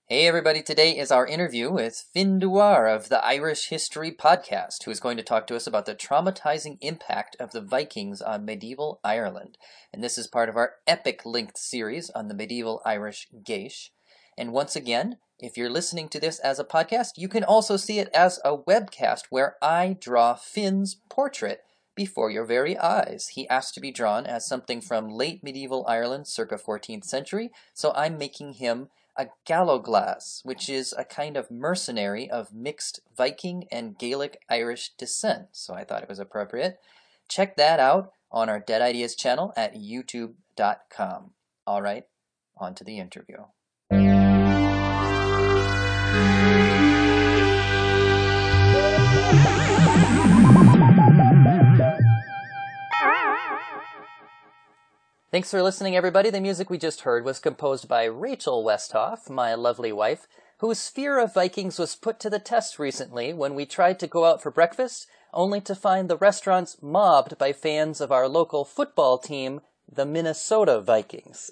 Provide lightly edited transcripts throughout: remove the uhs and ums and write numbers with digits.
Hey everybody, today is our interview with Finn Dwyer of the Irish History Podcast, who is going to talk to us about the traumatizing impact of the Vikings on medieval Ireland. And this is part of our epic-linked series on the medieval Irish Geis. And once again, if you're listening to this as a podcast, you can also see it as a webcast where I draw Finn's portrait before your very eyes. He asked to be drawn as something from late medieval Ireland, circa 14th century, so I'm making him a galloglass, which is a kind of mercenary of mixed Viking and Gaelic Irish descent, so I thought it was appropriate. Check that out on our Dead Ideas channel at youtube.com. All right, on to the interview. Thanks for listening, everybody. The music we just heard was composed by Rachel Westhoff, my lovely wife, whose fear of Vikings was put to the test recently when we tried to go out for breakfast, only to find the restaurants mobbed by fans of our local football team, the Minnesota Vikings.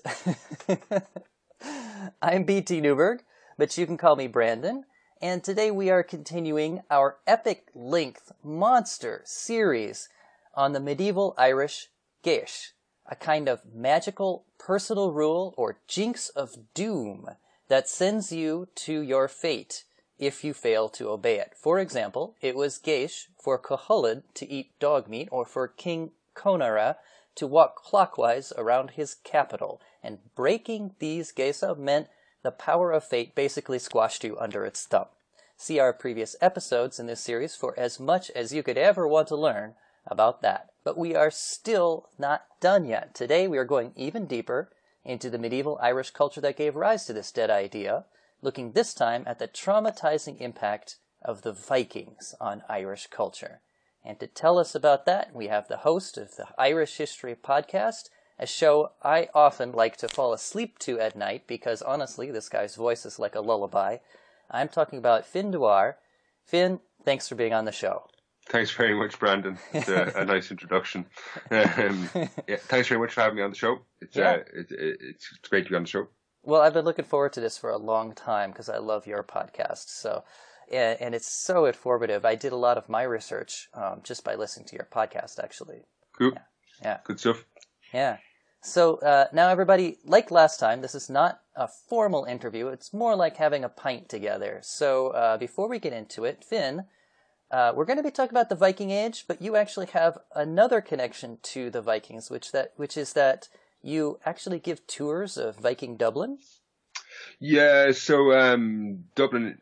I'm BT Newberg, but you can call me Brandon, and today we are continuing our epic-length monster series on the medieval Irish Geis, a kind of magical personal rule or jinx of doom that sends you to your fate if you fail to obey it. For example, it was Geis for Cuchulainn to eat dog meat, or for King Conara to walk clockwise around his capital, and breaking these geisa meant the power of fate basically squashed you under its thumb. See our previous episodes in this series for as much as you could ever want to learn about that. But we are still not done yet. Today we are going even deeper into the medieval Irish culture that gave rise to this dead idea, looking this time at the traumatizing impact of the Vikings on Irish culture. And to tell us about that, we have the host of the Irish History Podcast, a show I often like to fall asleep to at night because, honestly, this guy's voice is like a lullaby. I'm talking about Finn Dwyer. Finn, thanks for being on the show. Thanks very much, Brandon. It's a nice introduction. Thanks very much for having me on the show. It's great to be on the show. Well, I've been looking forward to this for a long time because I love your podcast. And it's so informative. I did a lot of my research just by listening to your podcast, actually. Cool. Yeah. Good stuff. Yeah. So now, everybody, like last time, this is not a formal interview. It's more like having a pint together. So before we get into it, Finn, we're going to be talking about the Viking Age, but you actually have another connection to the Vikings, which is that you actually give tours of Viking Dublin. Yeah, so Dublin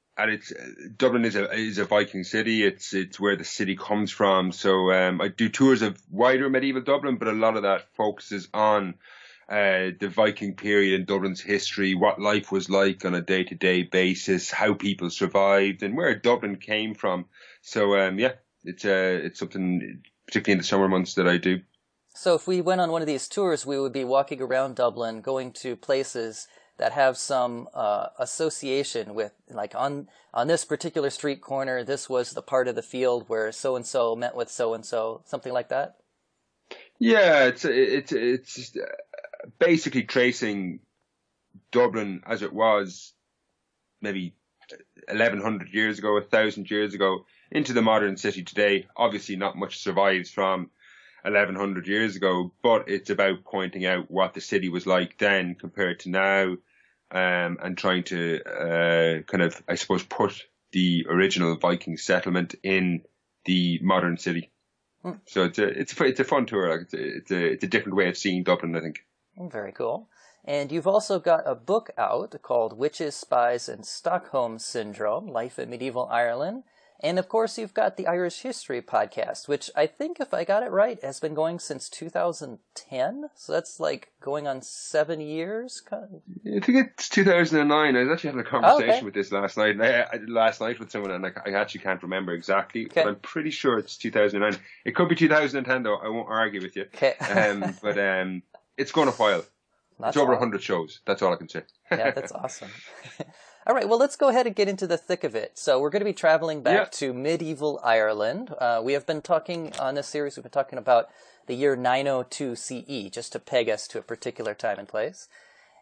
is a Viking city. It's where the city comes from. So I do tours of wider medieval Dublin, but a lot of that focuses on the Viking period in Dublin's history, what life was like on a day-to-day basis, how people survived, and where Dublin came from. So, it's something, particularly in the summer months, that I do. So if we went on one of these tours, we would be walking around Dublin, going to places that have some association with, like on this particular street corner, this was the part of the field where so-and-so met with so-and-so, something like that? Yeah, it's basically tracing Dublin as it was maybe 1,100 years ago, 1,000 years ago, into the modern city today. Obviously, not much survives from 1,100 years ago, but it's about pointing out what the city was like then compared to now, and trying to kind of, I suppose, put the original Viking settlement in the modern city. So it's a fun tour. Like it's a different way of seeing Dublin, I think. Very cool. And you've also got a book out called Witches, Spies, and Stockholm Syndrome, Life in Medieval Ireland. And, of course, you've got the Irish History Podcast, which I think, if I got it right, has been going since 2010. So that's like going on 7 years? I think it's 2009. I was actually having a conversation with this last night. I did last night with someone, and I actually can't remember exactly. Okay. But I'm pretty sure it's 2009. It could be 2010, though. I won't argue with you. Okay. But it's going a while. It's over 100 shows. That's all I can say. Yeah, that's awesome. All right, well, let's go ahead and get into the thick of it. So we're going to be traveling back to medieval Ireland. We have been talking on this series, we've been talking about the year 902 CE, just to peg us to a particular time and place.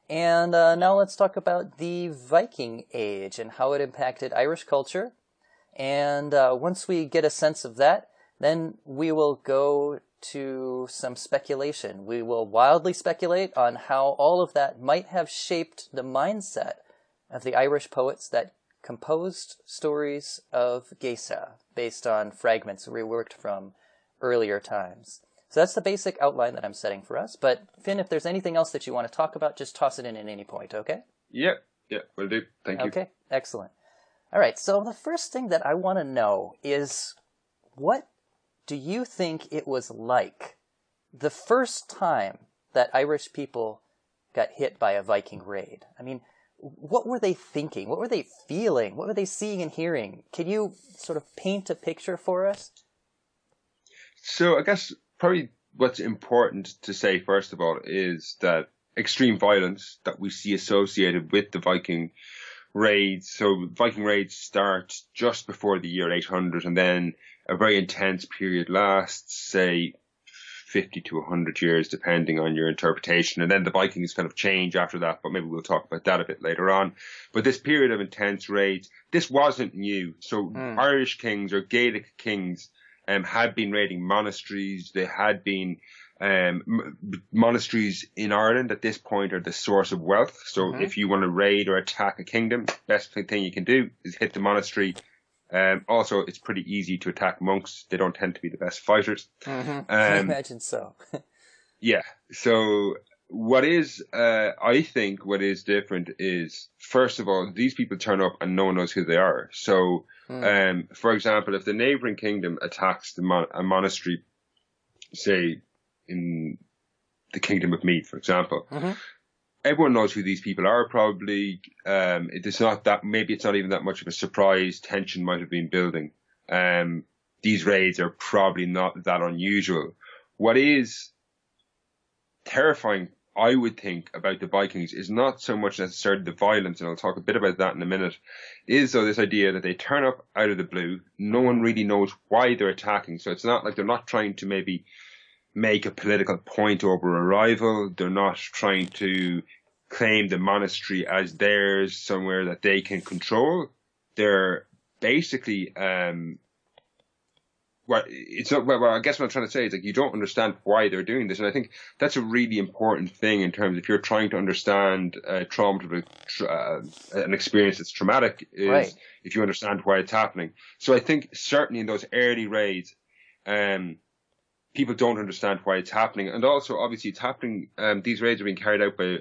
And now let's talk about the Viking Age and how it impacted Irish culture. And once we get a sense of that, then we will go to some speculation. We will wildly speculate on how all of that might have shaped the mindset of the Irish poets that composed stories of Geis based on fragments reworked from earlier times. So that's the basic outline that I'm setting for us. But Finn, if there's anything else that you want to talk about, just toss it in at any point, okay? Yep, will do. Thank you. Okay, excellent. All right, so the first thing that I want to know is, what do you think it was like the first time that Irish people got hit by a Viking raid? I mean, what were they thinking? What were they feeling? What were they seeing and hearing? Can you sort of paint a picture for us? So I guess probably what's important to say, first of all, is that extreme violence that we see associated with the Viking raids. So Viking raids start just before the year 800, and then a very intense period lasts, say, 50 to 100 years, depending on your interpretation. And then the Vikings kind of change after that, but maybe we'll talk about that a bit later on. But this period of intense raids, this wasn't new. So Irish kings or Gaelic kings had been raiding monasteries. They had been monasteries in Ireland at this point are the source of wealth. So if you want to raid or attack a kingdom, best thing you can do is hit the monastery. Also, it's pretty easy to attack monks. They don't tend to be the best fighters. I imagine so. Yeah. So I think what is different is, first of all, these people turn up and no one knows who they are. So, for example, if the neighboring kingdom attacks a monastery, say in the Kingdom of Meath, for example, everyone knows who these people are. Probably, it's not even that much of a surprise. Tension might have been building. These raids are probably not that unusual. What is terrifying, I would think, about the Vikings is not so much necessarily the violence, and I'll talk a bit about that in a minute, is though this idea that they turn up out of the blue. No one really knows why they're attacking. So it's not like they're not trying to maybe make a political point over a rival. They're not trying to claim the monastery as theirs, somewhere that they can control. They're basically, it's not. Well, I guess what I'm trying to say is, like, you don't understand why they're doing this, and I think that's a really important thing in terms, if you're trying to understand trauma, an experience that's traumatic, is right. If you understand why it's happening. So I think certainly in those early raids, people don't understand why it's happening, and also obviously it's happening. These raids are being carried out by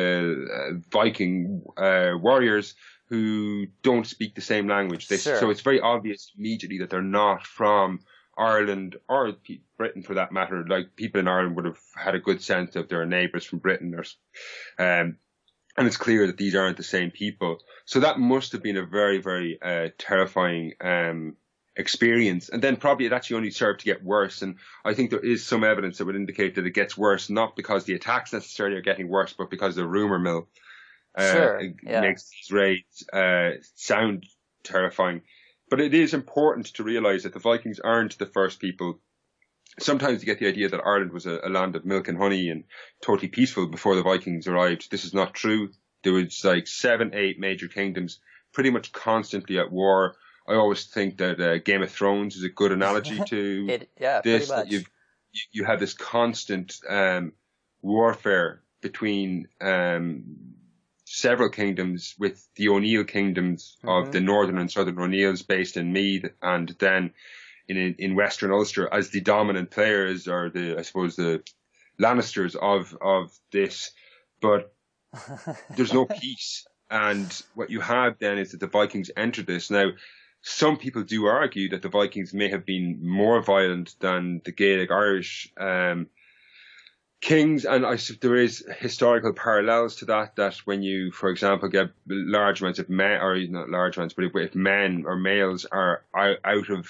Viking warriors who don't speak the same language. So it's very obvious immediately that they're not from Ireland or Britain, for that matter. Like, people in Ireland would have had a good sense of their neighbours from Britain, and it's clear that these aren't the same people. So that must have been a very, very terrifying experience. And then probably it actually only served to get worse. And I think there is some evidence that would indicate that it gets worse, not because the attacks necessarily are getting worse, but because the rumour mill makes these raids sound terrifying. But it is important to realise that the Vikings aren't the first people. Sometimes you get the idea that Ireland was a land of milk and honey and totally peaceful before the Vikings arrived. This is not true. There was like 7, 8 major kingdoms pretty much constantly at war. I always think that Game of Thrones is a good analogy to this. That you have this constant warfare between several kingdoms, with the O'Neill kingdoms of the northern and southern O'Neills based in Meath, and then in Western Ulster as the dominant players, or the Lannisters of this. But there's no peace, and what you have then is that the Vikings entered this. Now, some people do argue that the Vikings may have been more violent than the Gaelic Irish kings, and there is historical parallels to that when you, for example, get large amounts of men, or not large amounts, but if men or males are out of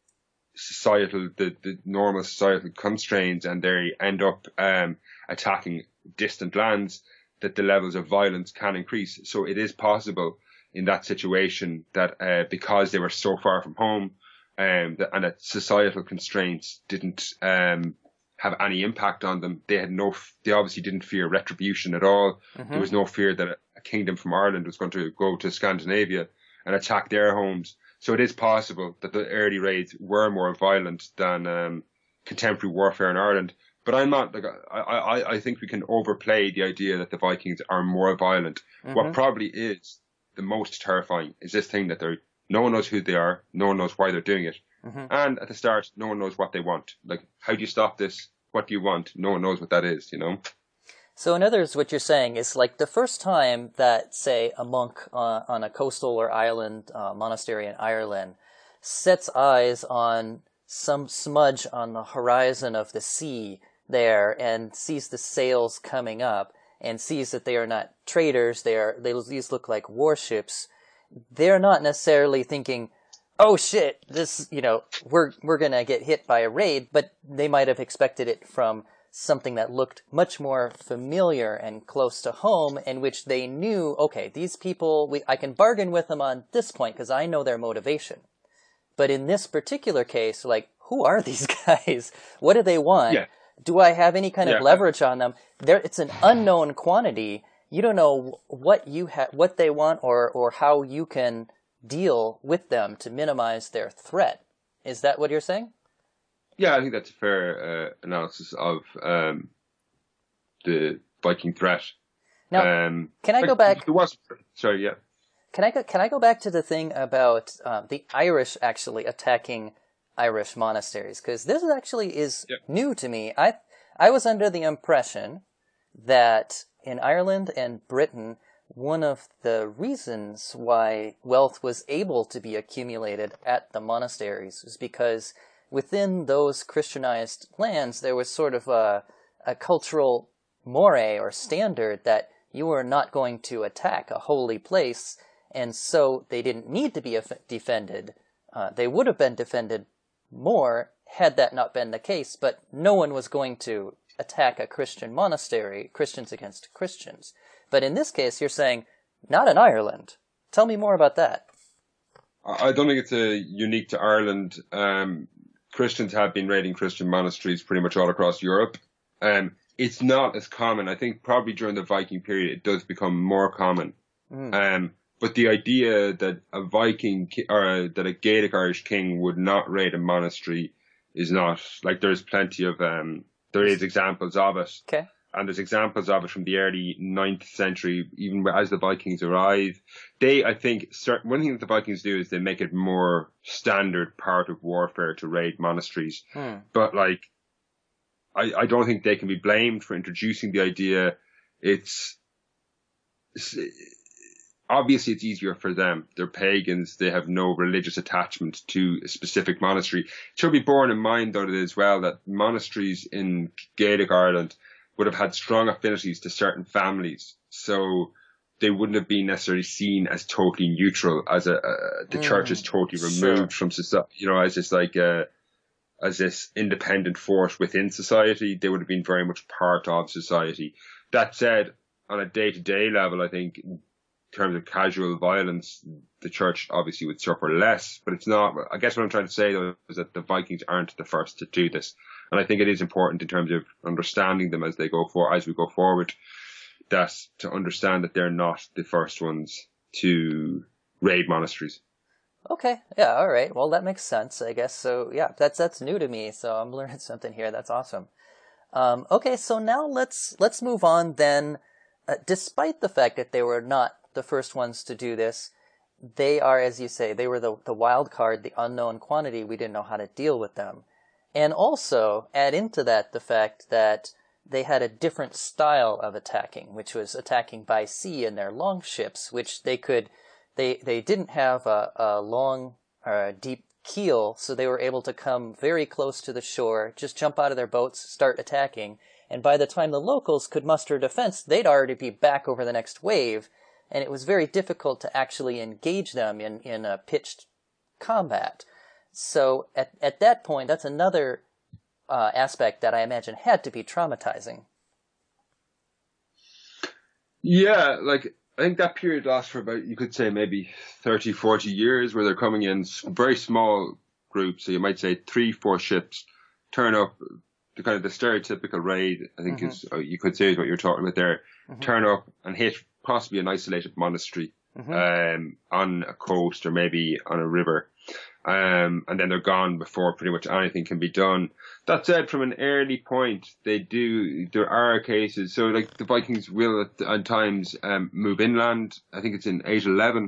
the normal societal constraints and they end up attacking distant lands, that the levels of violence can increase. So it is possible in that situation that because they were so far from home, and that societal constraints didn't have any impact on them. They they obviously didn't fear retribution at all. There was no fear that a kingdom from Ireland was going to go to Scandinavia and attack their homes. So it is possible that the early raids were more violent than contemporary warfare in Ireland. But I'm not like I think we can overplay the idea that the Vikings are more violent. What probably is the most terrifying is this thing that no one knows who they are, no one knows why they're doing it, and at the start, no one knows what they want. Like, how do you stop this? What do you want? No one knows what that is, you know? So in other words, what you're saying is like the first time that, say, a monk on a coastal or island monastery in Ireland sets eyes on some smudge on the horizon of the sea there and sees the sails coming up and sees that they are not traders, these look like warships, they're not necessarily thinking, oh shit, this, we're gonna get hit by a raid, but they might have expected it from something that looked much more familiar and close to home, in which they knew, okay, these people, I can bargain with them on this point because I know their motivation. But in this particular case, like, who are these guys? What do they want? Yeah. Do I have any kind of leverage on them? It's an unknown quantity. You don't know what what they want or how you can deal with them to minimize their threat. Is that what you're saying? Yeah, I think that's a fair analysis of the Viking threat. Now, can I go back? Sorry, yeah. Can I go back to the thing about the Irish actually attacking Irish monasteries? Because this actually is new to me. I was under the impression that in Ireland and Britain, one of the reasons why wealth was able to be accumulated at the monasteries was because within those Christianized lands, there was sort of a cultural moray or standard that you were not going to attack a holy place, and so they didn't need to be defended. They would have been defended more had that not been the case, but no one was going to attack a Christian monastery, Christians against Christians. But in this case, you're saying, not in Ireland. Tell me more about that. I don't think it's unique to Ireland. Christians have been raiding Christian monasteries pretty much all across Europe. It's not as common. I think probably during the Viking period, it does become more common. But the idea that a Viking or that a Gaelic Irish king would not raid a monastery is not, like, there's plenty of, there is examples of it. Okay. And there's examples of it from the early 9th century, even as the Vikings arrive. I think, one thing that the Vikings do is they make it more standard part of warfare to raid monasteries. But, like, I don't think they can be blamed for introducing the idea. Obviously it's easier for them. They're pagans. They have no religious attachment to a specific monastery. It should be borne in mind, though, as well, that monasteries in Gaelic Ireland would have had strong affinities to certain families. So they wouldn't have been necessarily seen as totally neutral, as the church is totally removed from society, as this as this independent force within society. They would have been very much part of society. That said, on a day-to-day level, I think in terms of casual violence, the church obviously would suffer less, but it's not. I guess what I'm trying to say, though, is that the Vikings aren't the first to do this. And I think it is important in terms of understanding them as we go forward, that to understand that they're not the first ones to raid monasteries. Okay, yeah, all right. Well, that makes sense, I guess. So, yeah, that's new to me. So I'm learning something here. That's awesome. Okay, so now let's move on then. Despite the fact that they were not the first ones to do this, they are, as you say, they were the wild card, the unknown quantity. We didn't know how to deal with them. And also add into that the fact that they had a different style of attacking, which was attacking by sea in their long ships, which they didn't have a long or a deep keel, so they were able to come very close to the shore, just jump out of their boats, start attacking, and by the time the locals could muster defense, they'd already be back over the next wave, and it was very difficult to actually engage them in a pitched combat. So at that point, that's another aspect that I imagine had to be traumatizing. Yeah, like, I think that period lasts for about, you could say, maybe 30, 40 years, where they're coming in very small groups. So you might say 3-4 ships turn up, the kind of the stereotypical raid, I think is, you could say is what you're talking about there. Turn up and hit possibly an isolated monastery, on a coast or maybe on a river. And then they're gone before pretty much anything can be done. That said, from an early point, there are cases. So like the Vikings will at times, move inland. I think it's in 811.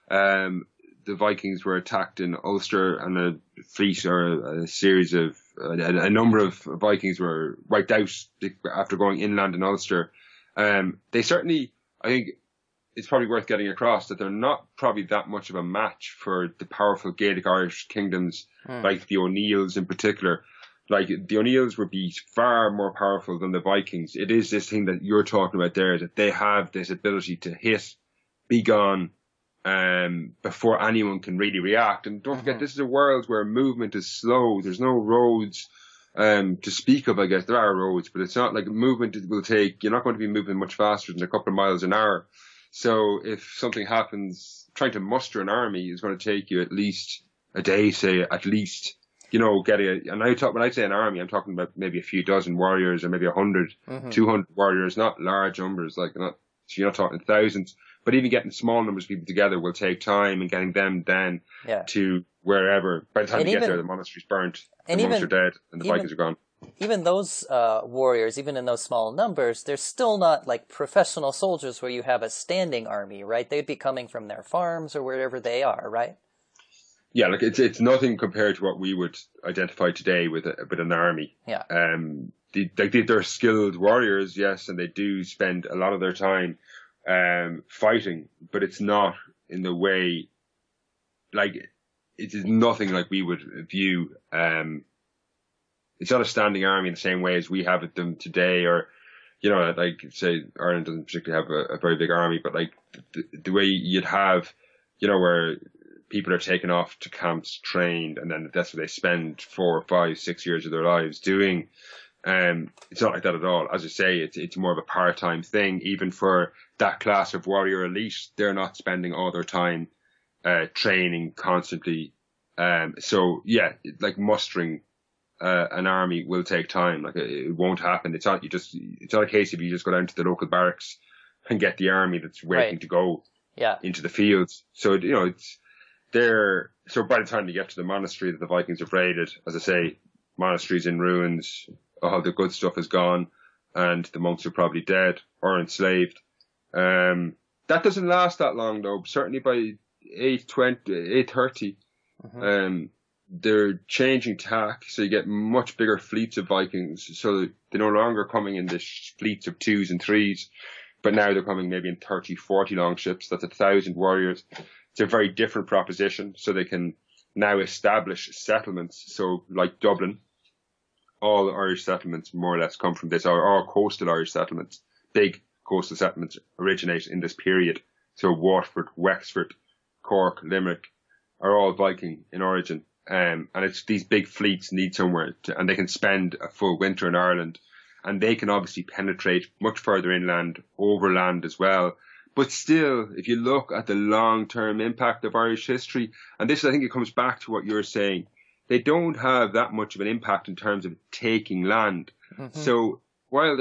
The Vikings were attacked in Ulster, and a fleet or a series of, a number of Vikings were wiped out after going inland in Ulster. They certainly, I think it's probably worth getting across that they're not probably that much of a match for the powerful Gaelic Irish kingdoms, like the O'Neills in particular. Like the O'Neills would be far more powerful than the Vikings. It is this thing that you're talking about there, that they have this ability to hit, be gone, before anyone can really react. And don't forget, this is a world where movement is slow. There's no roads to speak of. I guess there are roads, but it's not like movement will take, you're not going to be moving much faster than a couple of miles an hour. So if something happens, trying to muster an army is going to take you at least a day, say, at least, and when I say an army, I'm talking about maybe a few dozen warriors or maybe 100, 200 warriors, not large numbers, so you're not talking thousands. But even getting small numbers of people together will take time, and getting them then to wherever. By the time you get there, the monastery's burnt, the monks are dead, and the Vikings are gone. Even those warriors, even in those small numbers, they're still not like professional soldiers where you have a standing army, right? They'd be coming from their farms or wherever they are, right? Yeah, like it's nothing compared to what we would identify today with an army. Yeah. They're skilled warriors, yes, and they do spend a lot of their time fighting, but it's not in the way, like, it is nothing like we would view. It's not a standing army in the same way as we have them today, or, like, say, Ireland doesn't particularly have a very big army, but like the way you'd have, where people are taken off to camps, trained, and then that's what they spend 4, 5, 6 years of their lives doing. It's not like that at all. As I say, it's more of a part-time thing. Even for that class of warrior elite, they're not spending all their time training constantly. So yeah, like mustering an army will take time. Like it won't happen. It's not a case of you just go down to the local barracks and get the army that's waiting to go into the fields. So it's there. So by the time you get to the monastery that the Vikings have raided, as I say, monasteries in ruins, all the good stuff is gone, and the monks are probably dead or enslaved. That doesn't last that long though. Certainly by 830, they're changing tack, so you get much bigger fleets of Vikings. So they're no longer coming in this fleets of 2s and 3s, but now they're coming maybe in 30, 40 longships. That's 1,000 warriors. It's a very different proposition. So they can now establish settlements. So like Dublin, all Irish settlements more or less come from this, or all coastal Irish settlements, big coastal settlements originate in this period. So Waterford, Wexford, Cork, Limerick are all Viking in origin. And it's these big fleets need somewhere and they can spend a full winter in Ireland, and they can obviously penetrate much further inland, overland as well. But still, if you look at the long-term impact of Irish history, and this, I think it comes back to what you're saying, they don't have that much of an impact in terms of taking land. So while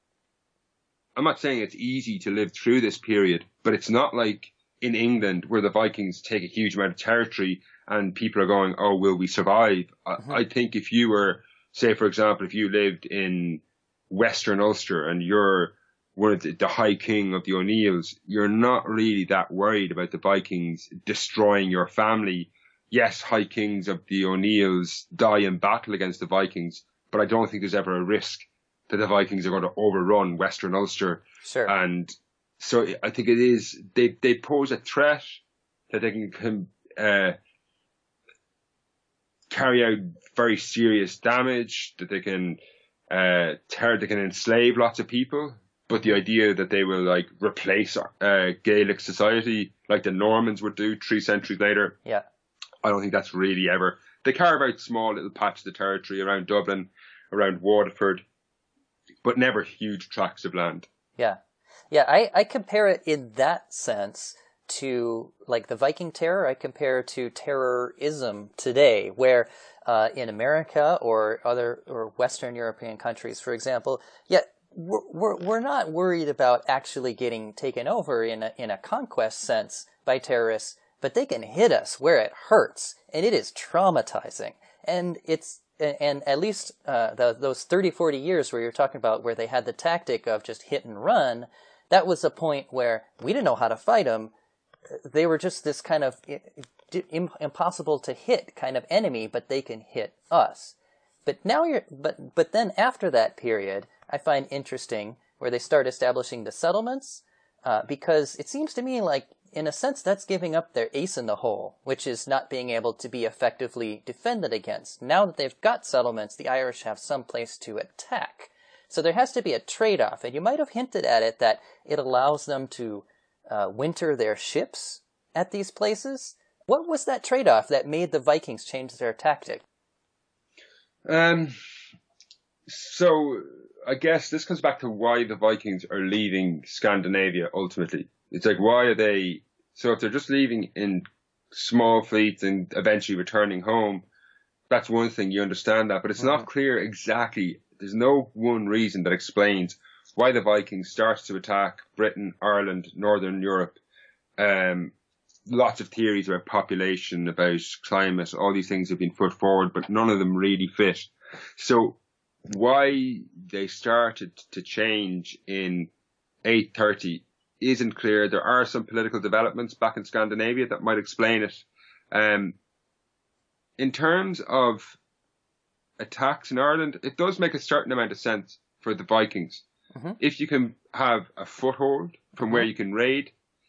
I'm not saying it's easy to live through this period, but it's not like in England where the Vikings take a huge amount of territory and people are going, oh, will we survive? I think if you were, say, for example, if you lived in Western Ulster and you're one of the High King of the O'Neills, you're not really that worried about the Vikings destroying your family. Yes, High Kings of the O'Neills die in battle against the Vikings, but I don't think there's ever a risk that the Vikings are going to overrun Western Ulster. Sure. And so I think it is, they pose a threat that they can carry out very serious damage, that they can they can enslave lots of people. But the idea that they will like replace Gaelic society like the Normans would do 3 centuries later, I don't think that's really ever. They carve out small little patches of territory around Dublin, around Waterford, but never huge tracts of land. Yeah. I compare it in that sense to, like, the Viking terror, I compare to terrorism today, where in America or Western European countries, for example, we're not worried about actually getting taken over in a conquest sense by terrorists, but they can hit us where it hurts, and it is traumatizing. And at least those 30, 40 years where you're talking about where they had the tactic of just hit and run, that was a point where we didn't know how to fight them. They were just this kind of impossible to hit kind of enemy, but they can hit us. But now but then after that period, I find interesting where they start establishing the settlements, because it seems to me like, in a sense, that's giving up their ace in the hole, which is not being able to be effectively defended against. Now that they've got settlements, the Irish have some place to attack. So there has to be a trade-off, and you might have hinted at it, that it allows them to winter their ships at these places. What was that trade-off that made the Vikings change their tactic? So I guess this comes back to why the Vikings are leaving Scandinavia ultimately. It's like, why are they, so if they're just leaving in small fleets and eventually returning home, that's one thing, you understand that, but it's not clear exactly, there's no one reason that explains why the Vikings started to attack Britain, Ireland, Northern Europe. Lots of theories about population, about climate, all these things have been put forward, but none of them really fit. So why they started to change in 830 isn't clear. There are some political developments back in Scandinavia that might explain it. In terms of attacks in Ireland, it does make a certain amount of sense for the Vikings. If you can have a foothold from where you can raid,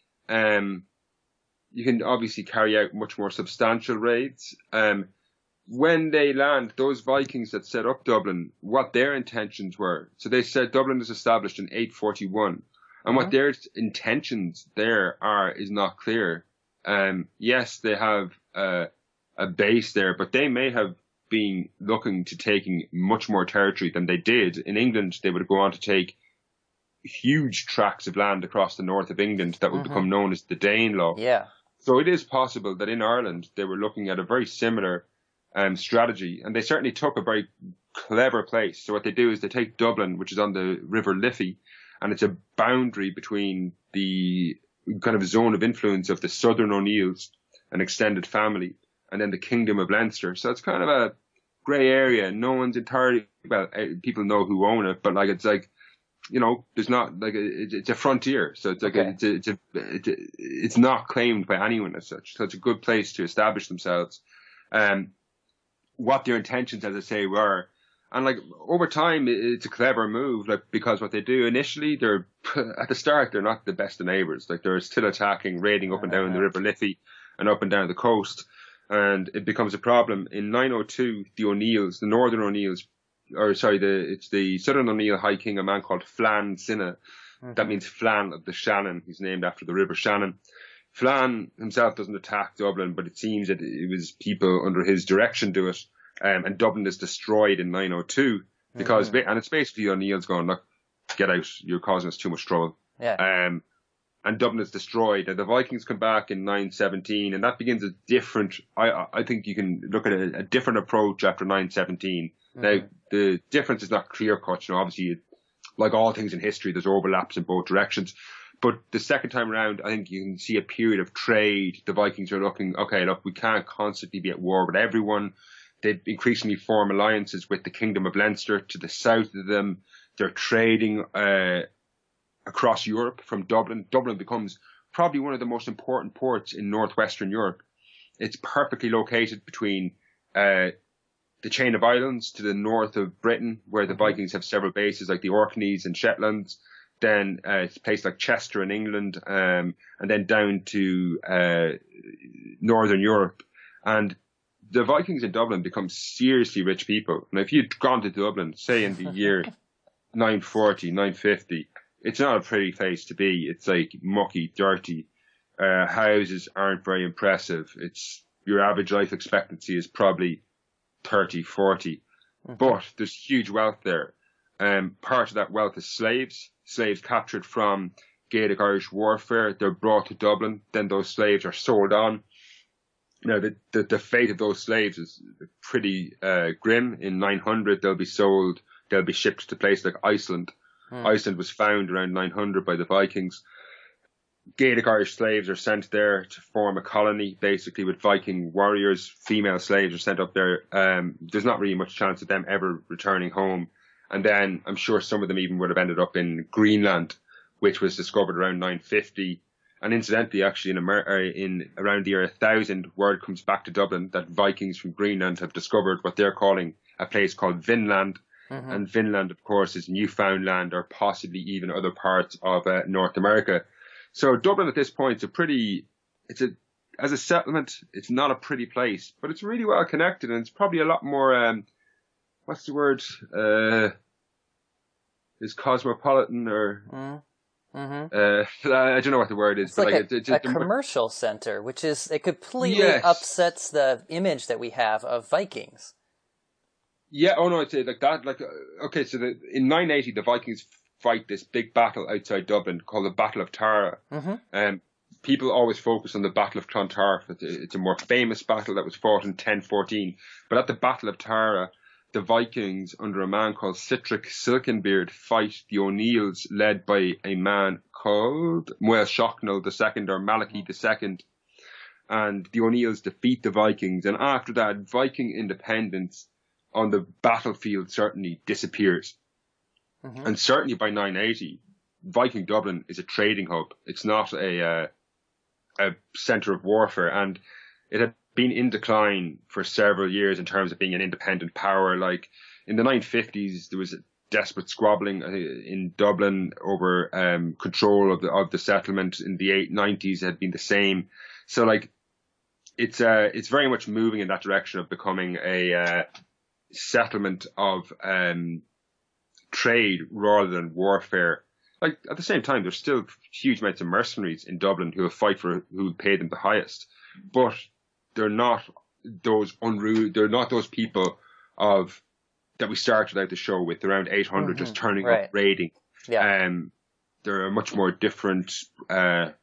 you can obviously carry out much more substantial raids. When they land, those Vikings that set up Dublin, what their intentions were. So they said Dublin is established in 841. And what their intentions there are is not clear. Yes, they have a base there, but they may have been looking to taking much more territory than they did. In England, they would go on to take huge tracts of land across the north of England that would become known as the Danelaw. Yeah. So it is possible that in Ireland, they were looking at a very similar strategy, and they certainly took a very clever place. So what they do is they take Dublin, which is on the River Liffey, and it's a boundary between the kind of zone of influence of the Southern O'Neills, an extended family, and then the Kingdom of Leinster. So it's kind of a grey area. No one's entirely, well, people know who own it, but like, it's like, you know, there's not like it's a frontier. So it's like it's not claimed by anyone as such. So it's a good place to establish themselves. What their intentions, as I say, were. And like over time, it's a clever move, like, because what they do initially, they're at the start, they're not the best of neighbours. Like, they're still attacking, raiding up and down the River Liffey and up and down the coast. And it becomes a problem. In 902, the O'Neills, the Northern O'Neills, it's the Southern O'Neill High King, a man called Flann Cinna. That means Flann of the Shannon. He's named after the River Shannon. Flann himself doesn't attack Dublin, but it seems that it was people under his direction do it. And Dublin is destroyed in 902 because, and it's basically O'Neill's going, look, get out, you're causing us too much trouble. Yeah. And Dublin is destroyed. And the Vikings come back in 917, and that begins a different, I think you can look at a different approach after 917. Now, the difference is not clear cut. You know, obviously, like all things in history, there's overlaps in both directions. But the second time around, I think you can see a period of trade. The Vikings are looking, okay, look, we can't constantly be at war with everyone. They increasingly form alliances with the Kingdom of Leinster to the south of them. They're trading across Europe from Dublin. Dublin becomes probably one of the most important ports in northwestern Europe. It's perfectly located between the chain of islands to the north of Britain, where the Vikings have several bases like the Orkneys and Shetlands. Then it's a place like Chester in England, and then down to northern Europe. And the Vikings in Dublin become seriously rich people. Now, if you'd gone to Dublin, say in the year 940, 950, it's not a pretty place to be. It's like mucky, dirty. Houses aren't very impressive. It's your average life expectancy is probably 30, 40. But there's huge wealth there. Part of that wealth is slaves captured from Gaelic Irish warfare. They're brought to Dublin. Then those slaves are sold on. Now, the fate of those slaves is pretty grim. In 900, they'll be sold. They'll be shipped to places like Iceland. Iceland was found around 900 by the Vikings. Gaelic Irish slaves are sent there to form a colony, basically, with Viking warriors. Female slaves are sent up there. There's not really much chance of them ever returning home. And then I'm sure some of them even would have ended up in Greenland, which was discovered around 950. And incidentally, actually, in around the year 1000, word comes back to Dublin that Vikings from Greenland have discovered what they're calling a place called Vinland. And Vinland, of course, is Newfoundland or possibly even other parts of North America. So Dublin at this point as a settlement, it's not a pretty place, but it's really well connected, and it's probably a lot more, what's the word? Is cosmopolitan or, I don't know what the word is, it's but like it's a commercial center, which is, it completely upsets the image that we have of Vikings. Yeah, oh no, I'd say like that, okay, so in 980, the Vikings fight this big battle outside Dublin called the Battle of Tara. People always focus on the Battle of Clontarf. It's a more famous battle that was fought in 1014. But at the Battle of Tara, the Vikings, under a man called Citric Silkenbeard, fight the O'Neills, led by a man called Muel Shocknell II or Malachy II. And the O'Neills defeat the Vikings. And after that, Viking independence on the battlefield certainly disappears. And certainly by 980, Viking Dublin is a trading hub. It's not a centre of warfare, and it had been in decline for several years in terms of being an independent power. Like in the 950s, there was a desperate squabbling in Dublin over control of the settlement. In the 890s, it had been the same. So like it's very much moving in that direction of becoming a settlement of trade rather than warfare. Like at the same time, there's still huge amounts of mercenaries in Dublin who who pay them the highest, but they're not those they're not those people that we started out the show with around 800 just turning up raiding. Yeah. They're a much more different. And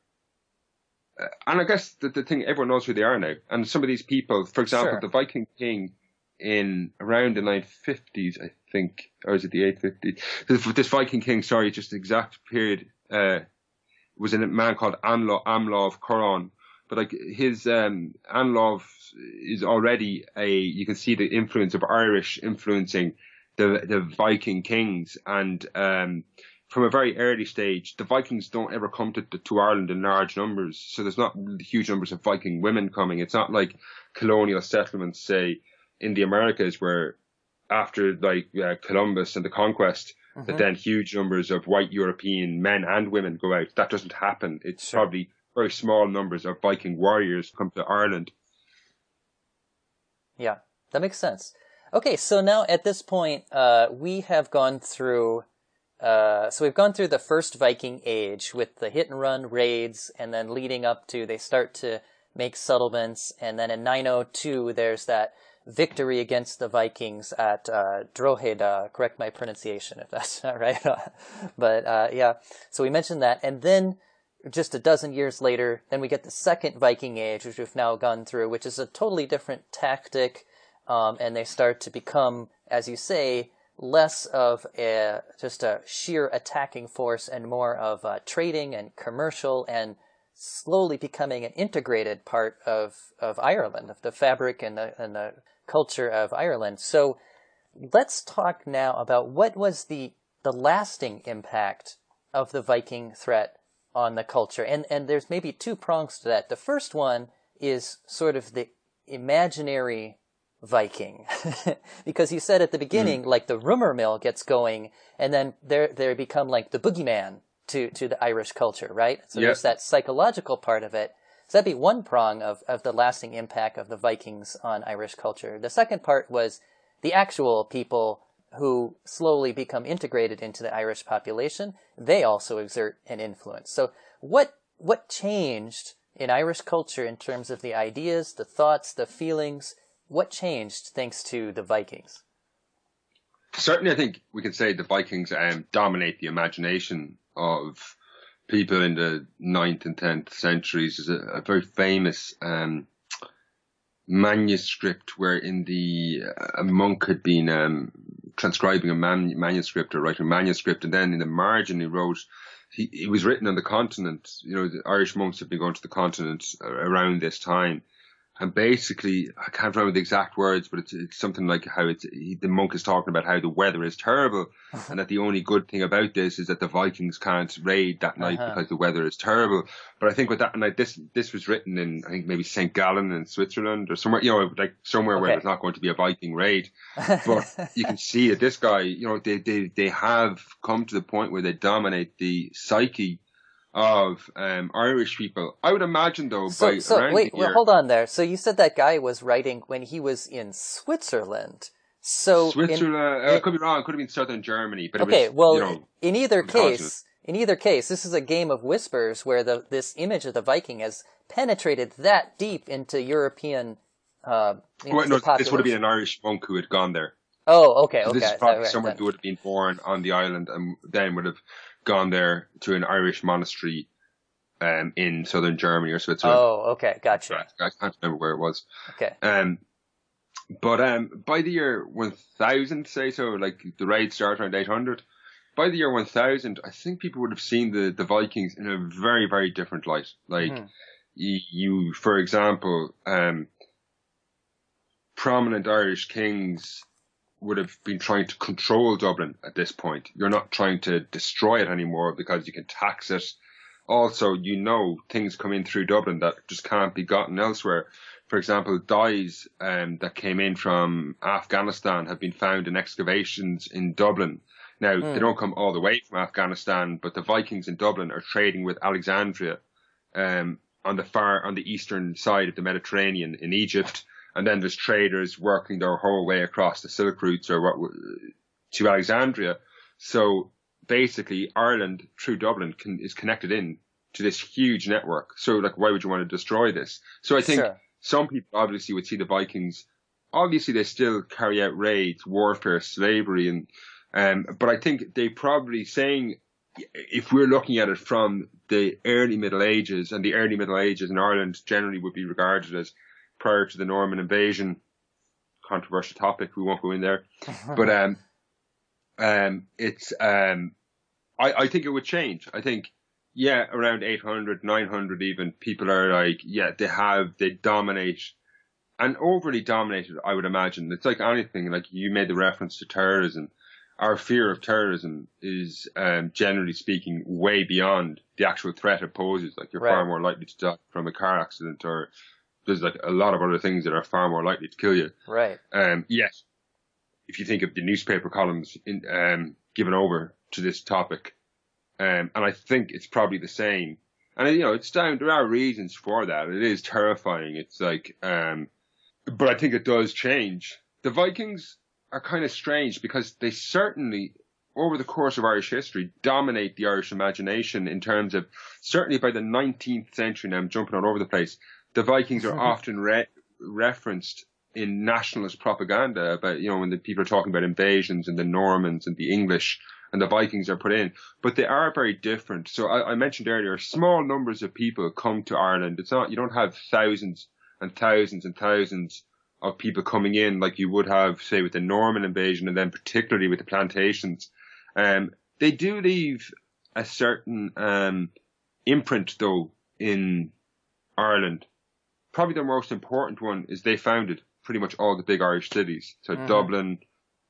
I guess the thing, everyone knows who they are now. And some of these people, for example, the Viking king in around the 950s, I think, or is it the 850s? This Viking king, sorry, just the exact period, was a man called Amlov Coron. But like his Anlov is already you can see the influence of Irish influencing the Viking kings, and from a very early stage, the Vikings don't ever come to Ireland in large numbers, so there's not huge numbers of Viking women coming. It's not like colonial settlements, say, in the Americas, where after Columbus and the conquest, that then huge numbers of white European men and women go out. That doesn't happen. It's probably very small numbers of Viking warriors come to Ireland. Yeah, that makes sense. Okay, so now at this point, we have gone through. So we've gone through the first Viking age with the hit and run raids, and then leading up to they start to make settlements, and then in 902 there's that victory against the Vikings at Drogheda. Correct my pronunciation if that's not right. But yeah, so we mentioned that, and then just a dozen years later, then we get the second Viking age, which we've now gone through, which is a totally different tactic, and they start to become, as you say, less of just a sheer attacking force and more of trading and commercial, and slowly becoming an integrated part of Ireland, of the fabric and the culture of Ireland. So let's talk now about what was the lasting impact of the Viking threat on the culture. And there's maybe two prongs to that. The first one is sort of the imaginary Viking, because you said at the beginning, like the rumor mill gets going, and then they become like the boogeyman to the Irish culture, right? So there's that psychological part of it. So that'd be one prong of the lasting impact of the Vikings on Irish culture. The second part was the actual people who slowly become integrated into the Irish population. They also exert an influence. So what changed in Irish culture in terms of the ideas, the thoughts, the feelings? What changed thanks to the Vikings? Certainly, I think we can say the Vikings dominate the imagination of people in the 9th and 10th centuries. There's a very famous manuscript wherein a monk had been transcribing a manuscript or writing a manuscript, and then in the margin he wrote, it was written on the continent. The Irish monks had been going to the continent around this time. And basically, I can't remember the exact words, but it's something like how the monk is talking about how the weather is terrible, and that the only good thing about this is that the Vikings can't raid that night because the weather is terrible. But I think with that night, this was written in, I think, maybe St. Gallen in Switzerland or somewhere, like somewhere where there's not going to be a Viking raid. But you can see that this guy, they have come to the point where they dominate the psyche of Irish people. I would imagine, though, wait, hold on there. So you said that guy was writing when he was in Switzerland. So Switzerland, I could be wrong. It could have been southern Germany, but okay. It was, in either case, this is a game of whispers where this image of the Viking has penetrated that deep into European. This would have been an Irish monk who had gone there. Oh, okay, so okay. This is probably someone who would have been born on the island and then would have gone there to an Irish monastery in southern Germany or Switzerland. Oh, okay, gotcha. I can't remember where it was. Okay. But by the year 1000, say so, like the raid started around 800. By the year 1000, I think people would have seen the Vikings in a very, very different light. Like you, for example, prominent Irish kings would have been trying to control Dublin at this point. You're not trying to destroy it anymore because you can tax it. Also, things come in through Dublin that just can't be gotten elsewhere. For example, dyes that came in from Afghanistan have been found in excavations in Dublin. Now, they don't come all the way from Afghanistan, but the Vikings in Dublin are trading with Alexandria on the eastern side of the Mediterranean in Egypt. And then there's traders working their whole way across the Silk routes to Alexandria. So basically, Ireland through Dublin is connected in to this huge network. So, like, why would you want to destroy this? So I think some people obviously would see the Vikings. Obviously, they still carry out raids, warfare, slavery, but I think they probably saying, if we're looking at it from the early Middle Ages, and the early Middle Ages in Ireland generally would be regarded as prior to the Norman invasion, controversial topic, we won't go in there. But I think it would change. I think, around 800, 900 even, people are like, they dominate, and overly dominated, I would imagine. It's like anything, like you made the reference to terrorism. Our fear of terrorism is, generally speaking, way beyond the actual threat it poses. Like, you're far more likely to die from a car accident, or there's like a lot of other things that are far more likely to kill you. Right. Yes. If you think of the newspaper columns given over to this topic, and I think it's probably the same. And it's down. There are reasons for that. It is terrifying. It's like, but I think it does change. The Vikings are kind of strange because they certainly, over the course of Irish history, dominate the Irish imagination in terms of, certainly by the 19th century. Now I'm jumping all over the place. The Vikings are often referenced in nationalist propaganda about, when the people are talking about invasions and the Normans and the English, and the Vikings are put in. But they are very different. So I mentioned earlier, small numbers of people come to Ireland. It's not, you don't have thousands and thousands and thousands of people coming in like you would have, say, with the Norman invasion, and then particularly with the plantations. They do leave a certain imprint, though, in Ireland. Probably the most important one is they founded pretty much all the big Irish cities. So Dublin,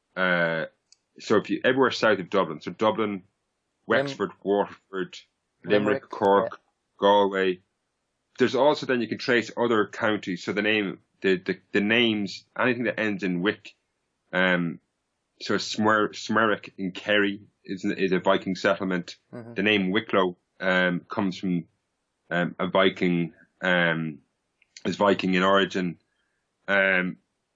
so if you everywhere south of Dublin, so Dublin, Wexford, Waterford, Limerick, Cork, Galway. There's also, then you can trace other counties. So the names, anything that ends in Wick, so Smerwick in Kerry is a Viking settlement. The name Wicklow comes from a Viking, is Viking in origin. I'm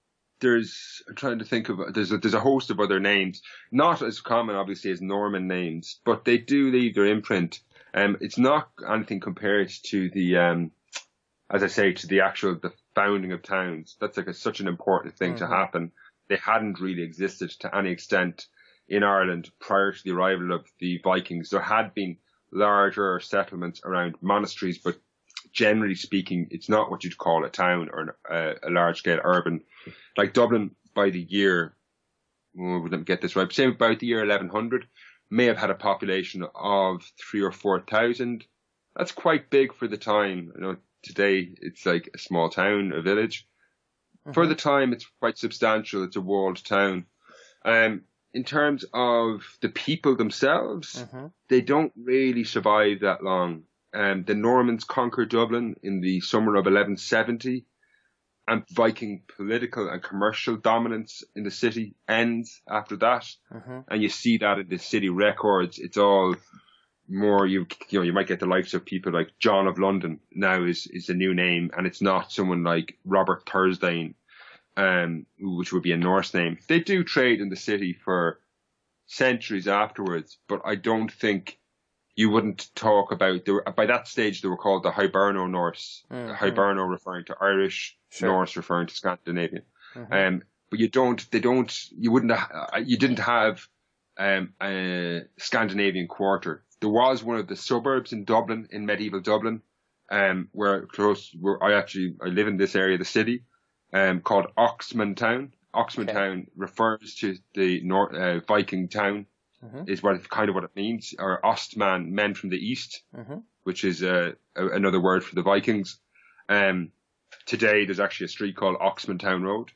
trying to think of, there's a host of other names, not as common obviously as Norman names, but they do leave their imprint. It's not anything compared to the, as I say, to the founding of towns. That's like such an important thing to happen. They hadn't really existed to any extent in Ireland prior to the arrival of the Vikings. There had been larger settlements around monasteries, but generally speaking, it's not what you'd call a town or a large-scale urban. Like Dublin, by the year, let me get this right, say about the year 1100, may have had a population of 3,000 or 4,000. That's quite big for the time. You know, today it's like a small town, a village. For the time, it's quite substantial. It's a walled town. In terms of the people themselves, they don't really survive that long. The Normans conquered Dublin in the summer of 1170, and Viking political and commercial dominance in the city ends after that. And you see that in the city records. It's all more, you might get the likes of people like John of London now is the new name, and it's not someone like Robert Thursday, which would be a Norse name. They do trade in the city for centuries afterwards, but I don't think you wouldn't talk about, by that stage they were called the Hiberno Norse, Hiberno referring to Irish, Norse referring to Scandinavian. But you didn't have a Scandinavian quarter. There was one of the suburbs in Dublin, in medieval Dublin, where I live in this area of the city, called Oxman Town. Oxman Town refers to the Viking town, is what it means, or Ostman, men from the east, which is another word for the Vikings. Today there's actually a street called Oxman Town Road.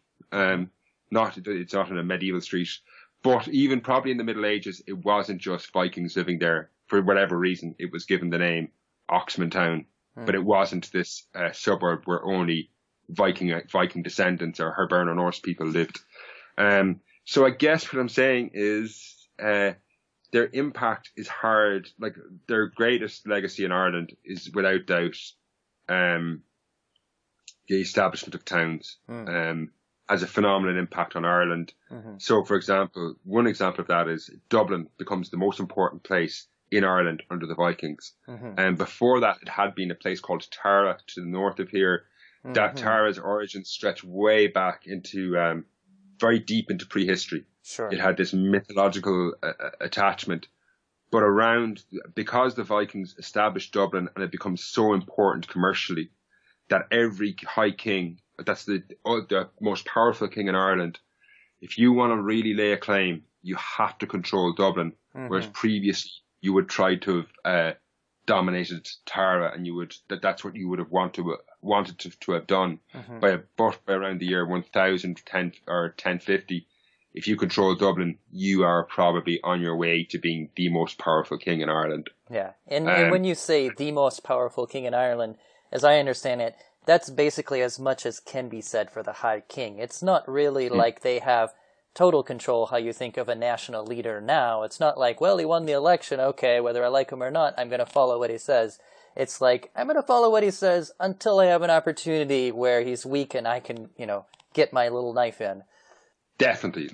It's not in a medieval street, but even probably in the Middle Ages, it wasn't just Vikings living there. For whatever reason, it was given the name Oxman Town, but it wasn't this suburb where only Viking descendants or Hiberno Norse people lived. So I guess what I'm saying is their impact is hard. Like, their greatest legacy in Ireland is without doubt the establishment of towns has a phenomenal impact on Ireland. So, for example, one example of that is Dublin becomes the most important place in Ireland under the Vikings. And before that, it had been a place called Tara to the north of here. That Tara's origins stretch way back into very deep into prehistory. It had this mythological attachment. But because the Vikings established Dublin and it becomes so important commercially that every high king, that's the most powerful king in Ireland, if you want to really lay a claim, you have to control Dublin. Whereas previously you would try to have dominated Tara, and that's what you would have wanted to have done by around the year 1010 or 1050. If you control Dublin, you are probably on your way to being the most powerful king in Ireland. Yeah, and when you say the most powerful king in Ireland, as I understand it, that's basically as much as can be said for the High King. It's not really like they have total control how you think of a national leader now. It's not like, well, he won the election, okay, whether I like him or not, I'm going to follow what he says. It's like, I'm going to follow what he says until I have an opportunity where he's weak and I can, get my little knife in. Definitely.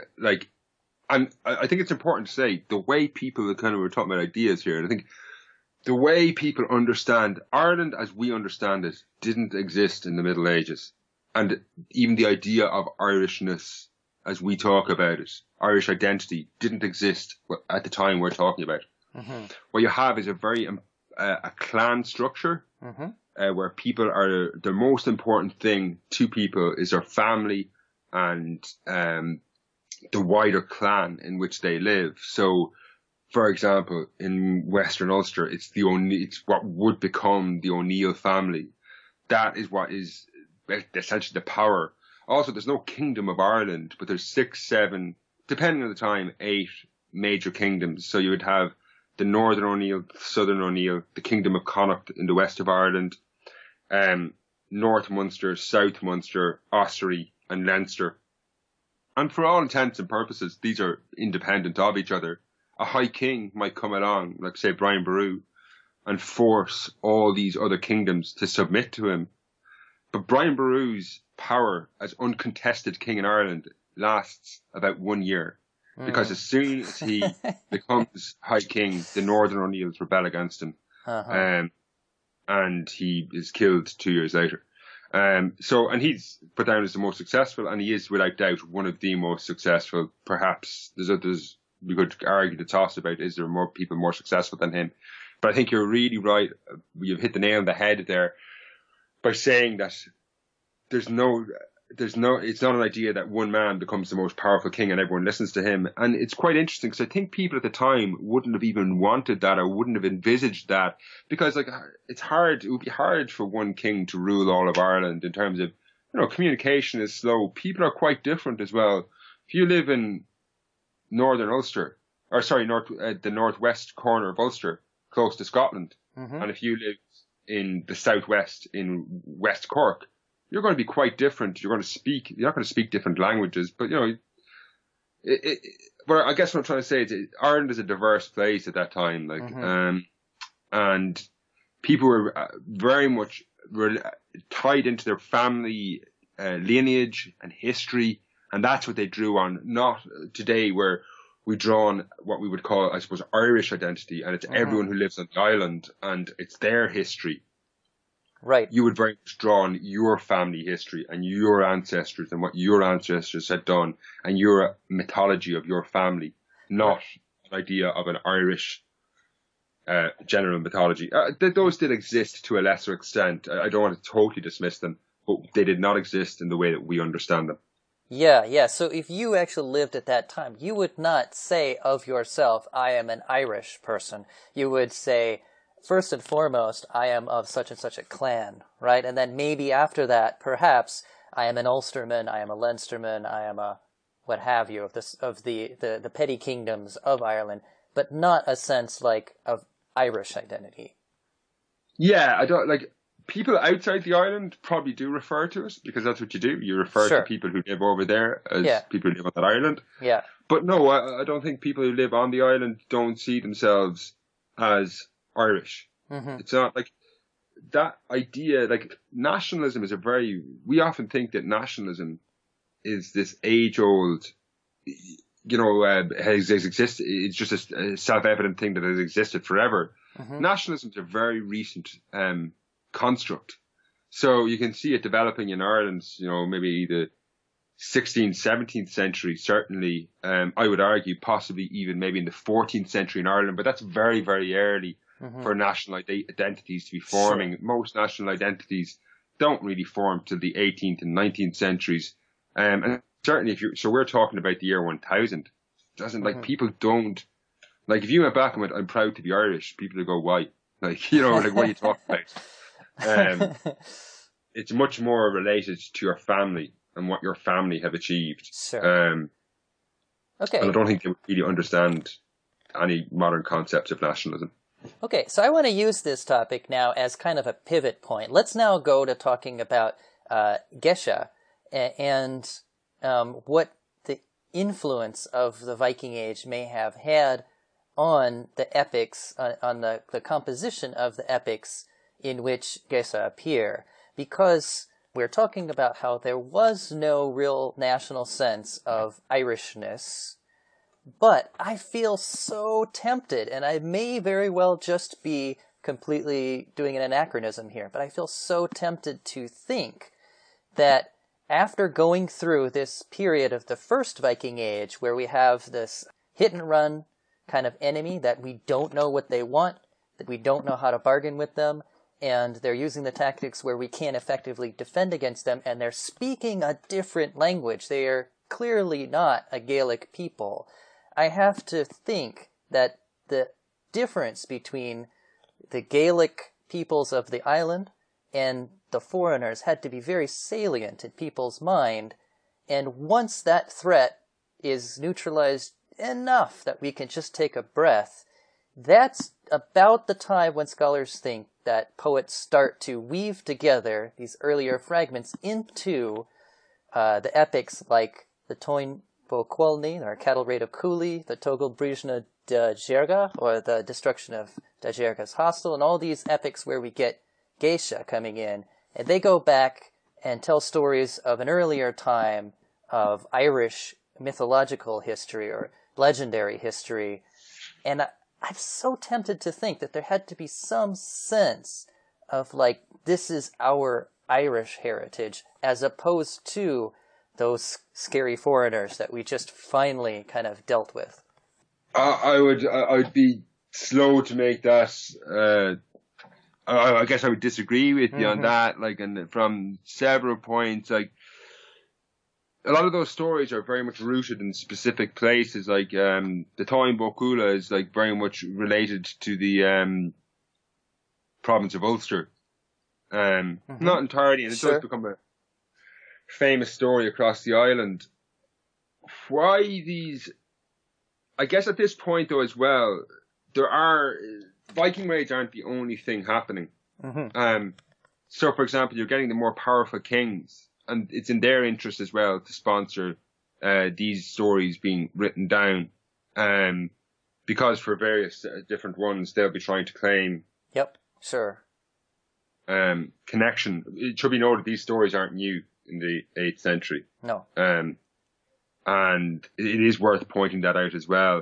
And I think it's important to say the way people we're talking about ideas here. I think the way people understand Ireland as we understand it didn't exist in the Middle Ages. And even the idea of Irishness as we talk about it, Irish identity, didn't exist at the time we're talking about. What you have is a very a clan structure where people are, the most important thing to people is their family and the wider clan in which they live. So, for example, in Western Ulster, it's what would become the O'Neill family. That is what is essentially the power. Also, there's no kingdom of Ireland, but there's 6, 7, depending on the time, 8 major kingdoms. So you would have the Northern O'Neill, the Southern O'Neill, the Kingdom of Connacht in the west of Ireland, North Munster, South Munster, Ossory, and Leinster. And for all intents and purposes, these are independent of each other. A high king might come along, like say Brian Boru, and force all these other kingdoms to submit to him. But Brian Boru's power as uncontested king in Ireland lasts about 1 year. Because as soon as he becomes high king, the Northern O'Neills rebel against him. And he is killed 2 years later. And he's put down as the most successful, and he is without doubt one of the most successful. Perhaps we could argue the toss about, is there more people more successful than him? But I think you're really right. You've hit the nail on the head there by saying that there's no, it's not an idea that one man becomes the most powerful king and everyone listens to him. And it's quite interesting because I think people at the time wouldn't have even wanted that or wouldn't have envisaged that because like it would be hard for one king to rule all of Ireland in terms of, communication is slow. People are quite different as well. If you live in northern Ulster, or sorry, the northwest corner of Ulster, close to Scotland, and if you live in the southwest in West Cork, you're going to be quite different. You're not going to speak different languages, but but I guess what I'm trying to say is Ireland is a diverse place at that time, and people were very much tied into their family lineage and history, and that's what they drew on. Not today where we draw on what we would call, I suppose, Irish identity, and it's everyone who lives on the island and it's their history. Right. You would very much draw on your family history and your ancestors and what your ancestors had done and your mythology of your family, not an idea of an Irish general mythology. Those did exist to a lesser extent. I don't want to totally dismiss them, but they did not exist in the way that we understand them. Yeah. So if you actually lived at that time, you would not say of yourself, I am an Irish person. You would say, first and foremost, I am of such and such a clan, right? And then maybe after that, perhaps, I am an Ulsterman, I am a Leinsterman, I am a what have you, of the petty kingdoms of Ireland, but not a sense like of Irish identity. Yeah, I don't like people outside the island probably do refer to us because that's what you do. You refer to people who live over there as people who live on that island. Yeah. But no, I don't think people who live on the island don't see themselves as Irish. It's not like that idea, like nationalism is we often think that nationalism is this age-old, has existed. It's just a self-evident thing that has existed forever. Nationalism is a very recent construct. So you can see it developing in Ireland, maybe the 16th, 17th century, certainly. I would argue possibly even maybe in the 14th century in Ireland, but that's very, very early for national identities to be forming. Sure. Most national identities don't really form till the 18th and 19th centuries. And certainly so we're talking about the year 1000. Doesn't like people don't, like if you went back and went, I'm proud to be Irish, people would go, why? Like, like what are you talking about? It's much more related to your family and what your family have achieved. Sure. Okay. And I don't think they really understand any modern concepts of nationalism. Okay, so I want to use this topic now as kind of a pivot point. Let's now go to talking about Geisha and what the influence of the Viking Age may have had on the epics, on the composition of the epics in which Geisa appear. Because we're talking about how there was no real national sense of Irishness, but I feel so tempted, and I may very well just be completely doing an anachronism here, but I feel so tempted to think that after going through this period of the first Viking Age, where we have this hit-and-run kind of enemy that we don't know what they want, that we don't know how to bargain with them, and they're using the tactics where we can't effectively defend against them, and they're speaking a different language. They are clearly not a Gaelic people. I have to think that the difference between the Gaelic peoples of the island and the foreigners had to be very salient in people's mind, and once that threat is neutralized enough that we can just take a breath, that's about the time when scholars think that poets start to weave together these earlier fragments into the epics like the Toin Boquolni, or Cattle Raid of Cooley, the Togol Brijna de Jerga, or the Destruction of de Jerga's Hostel, and all these epics where we get Geisha coming in, and they go back and tell stories of an earlier time of Irish mythological history or legendary history, and I'm so tempted to think that there had to be some sense of, like, this is our Irish heritage, as opposed to those scary foreigners that we just finally kind of dealt with. I would be slow to make that. I guess I would disagree with you on that. Like, and from several points, like a lot of those stories are very much rooted in specific places. Like the Táin Bó Cúailnge is like very much related to the province of Ulster. Not entirely, and it does become a famous story across the island. Why these? I guess at this point, though, as well, Viking raids aren't the only thing happening. So, for example, you're getting the more powerful kings, and it's in their interest as well to sponsor these stories being written down, because for various different ones, they'll be trying to claim. Connection. It should be noted these stories aren't new in the 8th century. No. And it is worth pointing that out as well.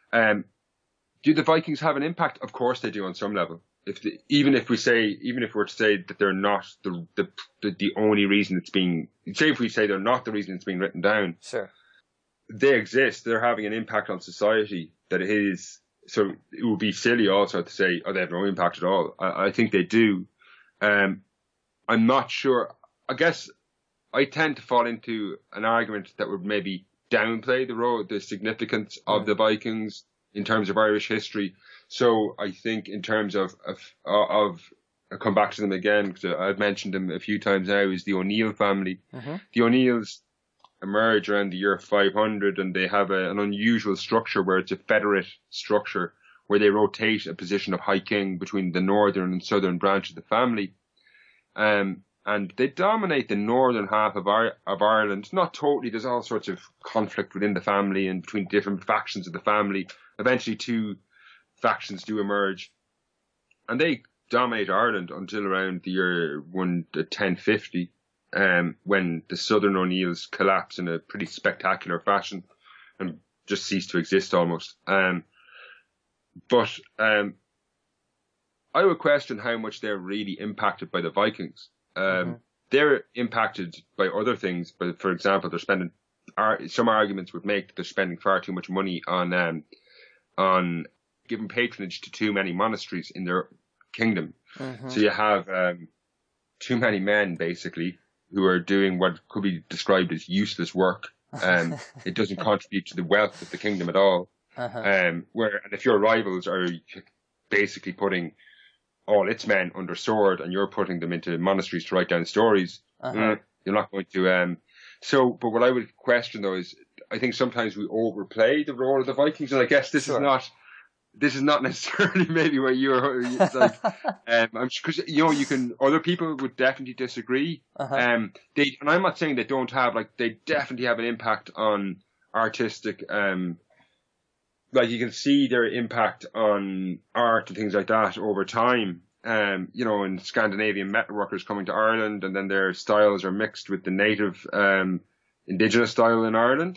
Do the Vikings have an impact? Of course they do on some level. Even if we're to say that they're not the only reason it's being, say if we say they're not the reason it's being written down. Sure. They exist. They're having an impact on society that it is. So it would be silly also to say, oh, they have no impact at all. I think they do. I'm not sure. I guess I tend to fall into an argument that would maybe downplay the significance of the Vikings in terms of Irish history. So I think in terms of I'll come back to them again because I've mentioned them a few times now, is the O'Neill family. The O'Neills emerge around the year 500, and they have an unusual structure where it's a federate structure where they rotate a position of High King between the northern and southern branch of the family. And they dominate the northern half of Ireland. Not totally. There's all sorts of conflict within the family and between different factions of the family. Eventually, two factions do emerge, and they dominate Ireland until around the year 1050, when the Southern O'Neills collapse in a pretty spectacular fashion and just cease to exist almost. But I would question how much they're really impacted by the Vikings. They're impacted by other things, but for example, they're spending. Some arguments would make that they're spending far too much money on giving patronage to too many monasteries in their kingdom. So you have too many men basically who are doing what could be described as useless work. It doesn't contribute to the wealth of the kingdom at all. And if your rivals are basically putting all its men under sword and you're putting them into monasteries to write down stories, you're not going to. But what I would question though is, I think sometimes we overplay the role of the Vikings, and I guess this is not necessarily maybe where you're like, because you can. Other people would definitely disagree. And I'm not saying they don't have, like, they definitely have an impact on artistic. Like you can see their impact on art and things like that over time. And Scandinavian metalworkers coming to Ireland, and then their styles are mixed with the native, indigenous style in Ireland.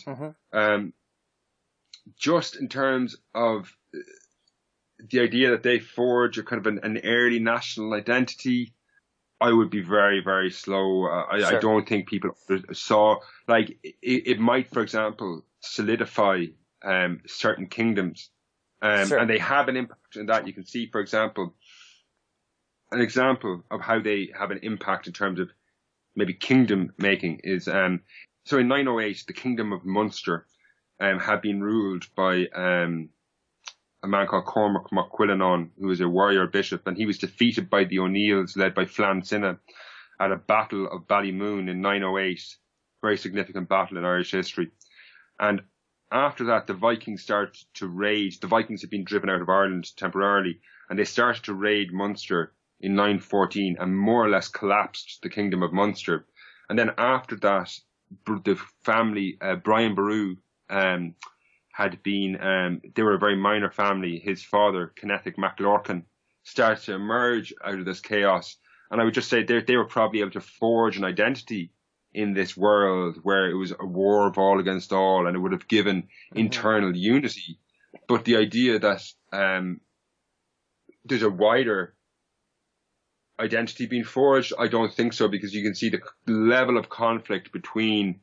Just in terms of the idea that they forge a kind of an early national identity, I would be very, very slow. I don't think people saw, like, it might, for example, solidify certain kingdoms. And they have an impact in that. You can see, for example, an example of how they have an impact in terms of maybe kingdom making is, so in 908, the kingdom of Munster had been ruled by a man called Cormac Mac Cuilleanán, who was a warrior bishop, and he was defeated by the O'Neills, led by Flann Cinna, at a battle of Ballymoon in 908, very significant battle in Irish history. And after that, the Vikings started to raid. The Vikings had been driven out of Ireland temporarily, and they started to raid Munster in 914 and more or less collapsed the kingdom of Munster. And then after that, the family, Brian Boru, had been, they were a very minor family. His father, Kenneth MacLorcan, started to emerge out of this chaos. And I would just say they were probably able to forge an identity in this world where it was a war of all against all, and it would have given internal unity. But the idea that there's a wider identity being forged, I don't think so, because you can see the level of conflict between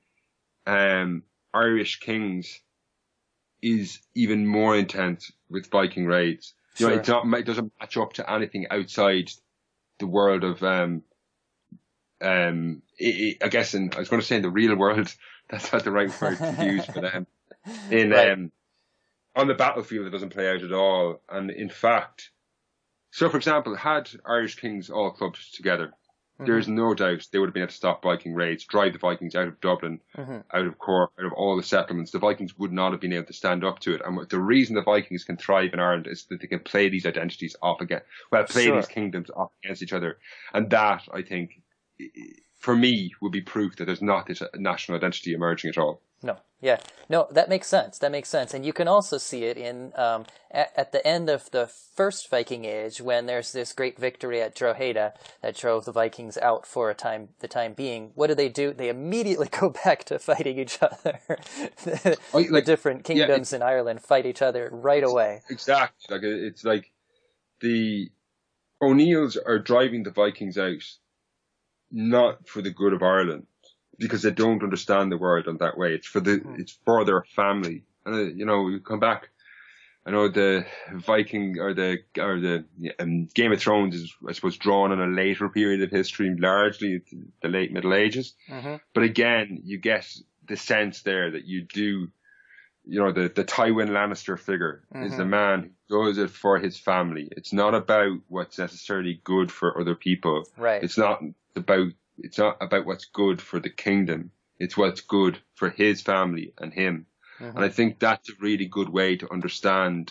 Irish kings is even more intense with Viking raids. You know, Sure. it doesn't match up to anything outside the world of, I guess I was going to say in the real world, that's not the right word to use, but, in, Right. on the battlefield, it doesn't play out at all. And in fact, so for example, had Irish kings all clubbed together, there is no doubt they would have been able to stop Viking raids, drive the Vikings out of Dublin, out of Cork, out of all the settlements. The Vikings would not have been able to stand up to it. And the reason the Vikings can thrive in Ireland is that they can play these identities off again, play these Sure. kingdoms off against each other. And that, I think, for me, would be proof that there's not this national identity emerging at all. No, yeah, no, that makes sense. That makes sense, and you can also see it in at the end of the first Viking Age when there's this great victory at Drogheda that drove the Vikings out for the time being. What do? They immediately go back to fighting each other. The different kingdoms in Ireland fight each other right away. Exactly, like it's like the O'Neills are driving the Vikings out not for the good of Ireland, because they don't understand the world in that way. It's for their family. And, you know, we come back. I know the Viking or the Game of Thrones is, I suppose, drawn on a later period of history, largely the late Middle Ages. But again, you get the sense there that you do, you know, the Tywin Lannister figure is the man who does it for his family. It's not about what's necessarily good for other people. Right. It's not about what's good for the kingdom. It's what's good for his family and him. And I think that's a really good way to understand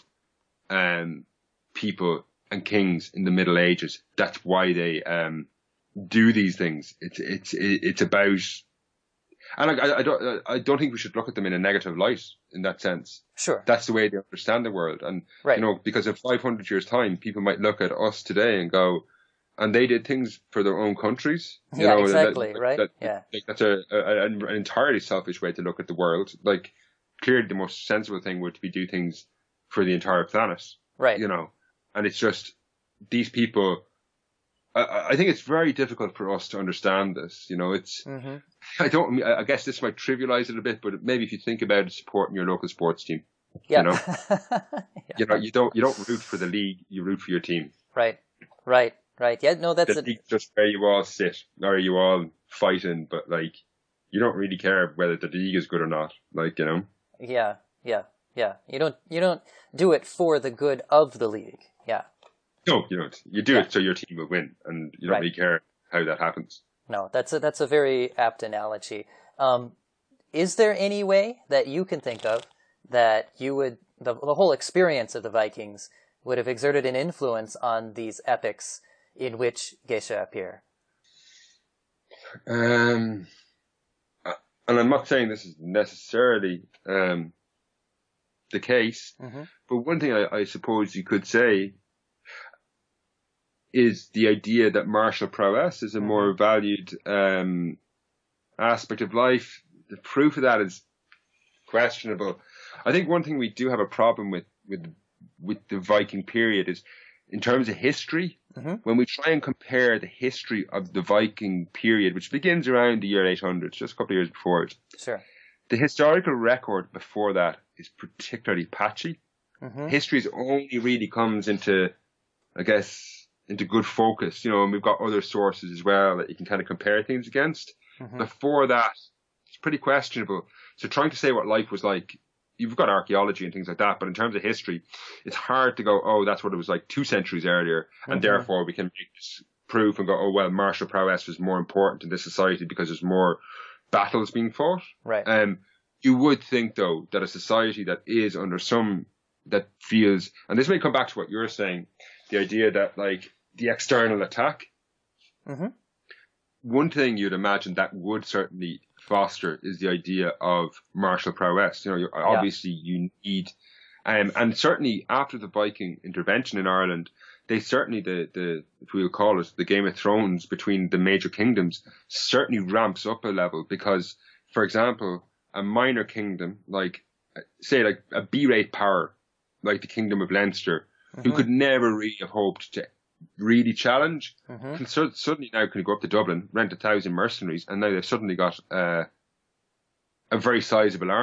people and kings in the Middle Ages. That's why they do these things. It's about, and I don't think we should look at them in a negative light in that sense. Sure. That's the way they understand the world. And right. You know, because in 500 years' time, people might look at us today and go, and they did things for their own countries. You know, exactly, right? That's an entirely selfish way to look at the world. Like, clearly the most sensible thing would be do things for the entire planet. Right. You know, and it's just, these people, I think it's very difficult for us to understand this. You know, it's, I guess this might trivialize it a bit, but maybe if you think about it, supporting your local sports team. Yeah. You know, you don't root for the league, you root for your team. Right. Yeah, no, that's just where you all sit, or you all fighting, but like, you don't really care whether the league is good or not. Like, you know. Yeah. You don't do it for the good of the league. Yeah. No, you don't. You do it so your team will win, and you don't really care how that happens. No, that's a very apt analogy. Is there any way that you can think of that you would the whole experience of the Vikings would have exerted an influence on these epics in which geisha appear? And I'm not saying this is necessarily the case, but one thing I suppose you could say is the idea that martial prowess is a more valued aspect of life. The proof of that is questionable. I think one thing we do have a problem with the Viking period is, in terms of history, when we try and compare the history of the Viking period, which begins around the year 800, just a couple of years before it, the historical record before that is particularly patchy. History only really comes into, I guess, into good focus, you know, and we've got other sources as well that you can kind of compare things against. Before that, it's pretty questionable. So trying to say what life was like, you've got archaeology and things like that, but in terms of history, it's hard to go, oh, that's what it was like 2 centuries earlier, and therefore we can make this proof and go, oh, well, martial prowess was more important in this society because there's more battles being fought. Right. You would think, though, that a society that is under that feels, and this may come back to what you're saying, the idea that, like, the external attack, one thing you'd imagine that would certainly foster is the idea of martial prowess. You know, obviously you need, and certainly after the Viking intervention in Ireland, they certainly, if we'll call it, the Game of Thrones between the major kingdoms certainly ramps up a level, because, for example, a minor kingdom, like, say, like a B-rate power, like the Kingdom of Leinster, who could never really have hoped to really challenge, can suddenly now go up to Dublin, rent 1,000 mercenaries, and now they've suddenly got a very sizable army.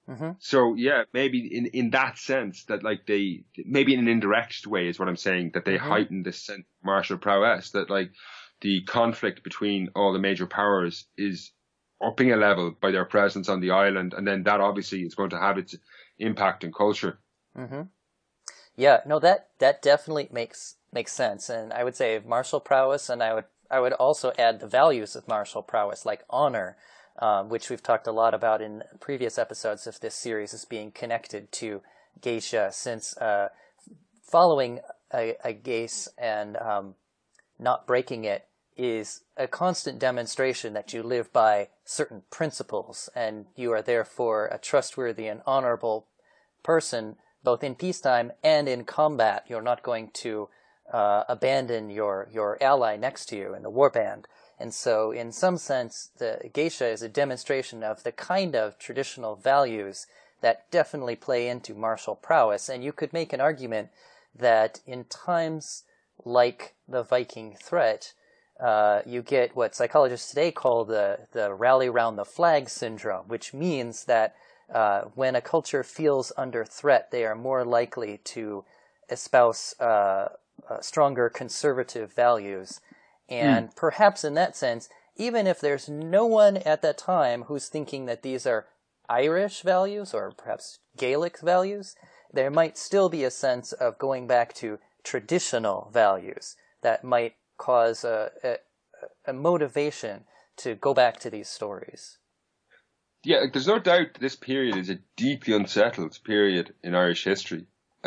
Mm-hmm. So yeah, maybe in that sense that like maybe in an indirect way is what I'm saying, that they Mm-hmm. heighten this sense of martial prowess, that like the conflict between all the major powers is upping a level by their presence on the island, and then that obviously is going to have its impact in culture. Mm-hmm. Yeah, no, that definitely makes sense, and I would say martial prowess, and I would also add the values of martial prowess, like honor, which we've talked a lot about in previous episodes of this series, as being connected to geisha, since following a geis and not breaking it is a constant demonstration that you live by certain principles, and you are therefore a trustworthy and honorable person, both in peacetime and in combat. You're not going to abandon your ally next to you in the warband. And so, in some sense, the geisha is a demonstration of the kind of traditional values that definitely play into martial prowess. And you could make an argument that in times like the Viking threat, you get what psychologists today call the rally round the flag syndrome, which means that when a culture feels under threat, they are more likely to espouse stronger conservative values. And perhaps in that sense, even if there's no one at that time who's thinking that these are Irish values or perhaps Gaelic values, there might still be a sense of going back to traditional values that might cause a motivation to go back to these stories. Yeah, there's no doubt this period is a deeply unsettled period in Irish history.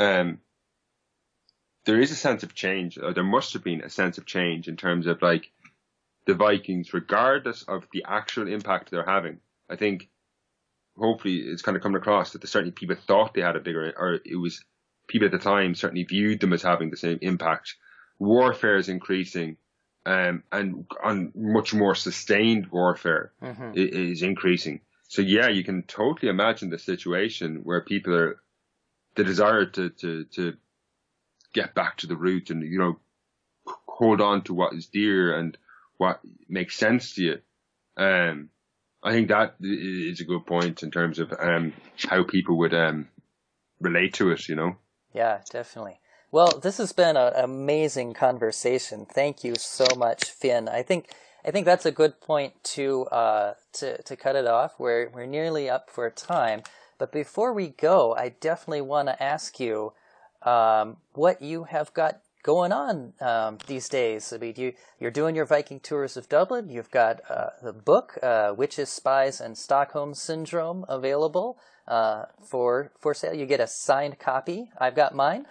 There is a sense of change, or there must have been a sense of change in terms of like the Vikings, regardless of the actual impact they're having. I think hopefully it's kind of coming across that certainly people thought they had a bigger, or it was people at the time certainly viewed them as having the same impact. Warfare is increasing, and on much more sustained warfare is increasing. So yeah, you can totally imagine the situation where people are the desire to get back to the root and, you know, hold on to what is dear and what makes sense to you. I think that is a good point in terms of how people would relate to it, you know. Yeah, definitely. Well, this has been an amazing conversation. Thank you so much, Finn. I think that's a good point to cut it off. We're nearly up for time, but before we go, I definitely want to ask you what you have got going on these days. I mean, you're doing your Viking tours of Dublin. You've got the book Witches, Spies, and Stockholm Syndrome available for sale. You get a signed copy. I've got mine.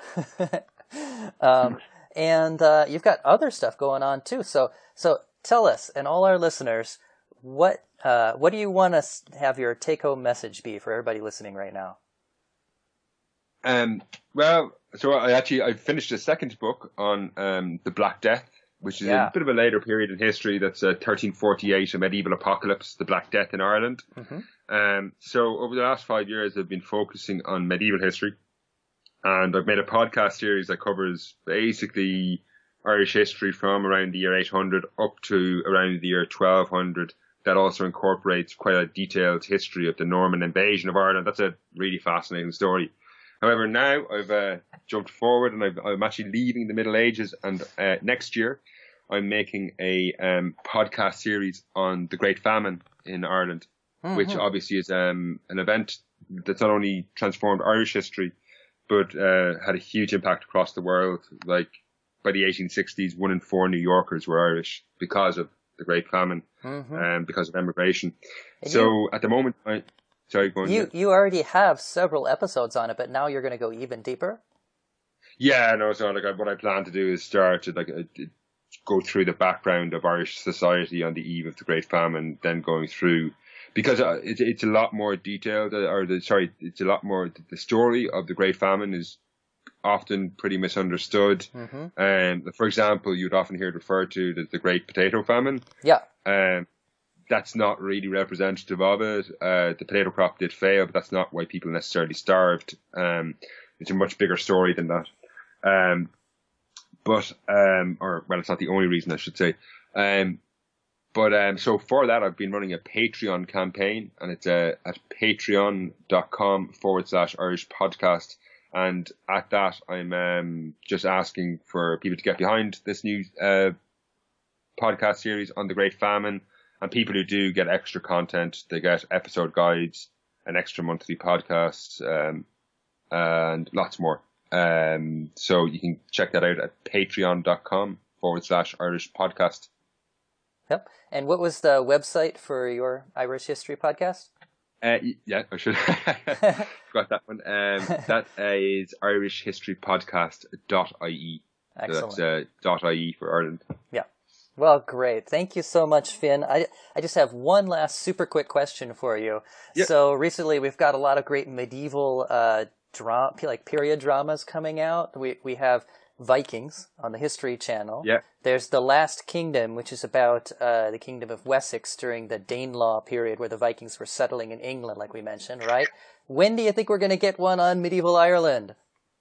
And you've got other stuff going on too. So tell us and all our listeners, what do you want to have your take-home message be for everybody listening right now? Well, so I finished a second book on the Black Death, which is a bit of a later period in history. That's 1348, a medieval apocalypse, the Black Death in Ireland. So over the last 5 years, I've been focusing on medieval history, and I've made a podcast series that covers basically Irish history from around the year 800 up to around the year 1200. That also incorporates quite a detailed history of the Norman invasion of Ireland. That's a really fascinating story. However, now I've jumped forward and I'm actually leaving the Middle Ages, and next year I'm making a podcast series on the Great Famine in Ireland, which obviously is an event that's not only transformed Irish history, but had a huge impact across the world. Like by the 1860s, 1 in 4 New Yorkers were Irish because of the Great Famine, because of emigration. And so at the moment, sorry, go on. You already have several episodes on it, but now you're going to go even deeper? Yeah, no, so like what I plan to do is start to go through the background of Irish society on the eve of the Great Famine, then going through, because it's a lot more detailed, it's a lot more, the story of the Great Famine is often pretty misunderstood. For example, you'd often hear it referred to as the Great Potato Famine. Yeah. That's not really representative of it. The potato crop did fail, but that's not why people necessarily starved. It's a much bigger story than that. It's not the only reason, I should say. But so for that, I've been running a Patreon campaign, and it's at patreon.com/Irish podcast. And at that, I'm just asking for people to get behind this new podcast series on the Great Famine. And people who do get extra content, they get episode guides, an extra monthly podcast, and lots more. So you can check that out at patreon.com/Irish podcast. Yep. And what was the website for your Irish History podcast? Yeah, I should forgot that one. That is irishhistorypodcast.ie. Excellent. So that's .ie for Ireland. Yeah. Well, great. Thank you so much, Finn. I just have one last super quick question for you. Yep. So recently we've got a lot of great medieval period dramas coming out. We have Vikings on the History Channel. Yeah. There's The Last Kingdom, which is about the Kingdom of Wessex during the Danelaw period where the Vikings were settling in England, like we mentioned, right? When do you think we're going to get one on medieval Ireland?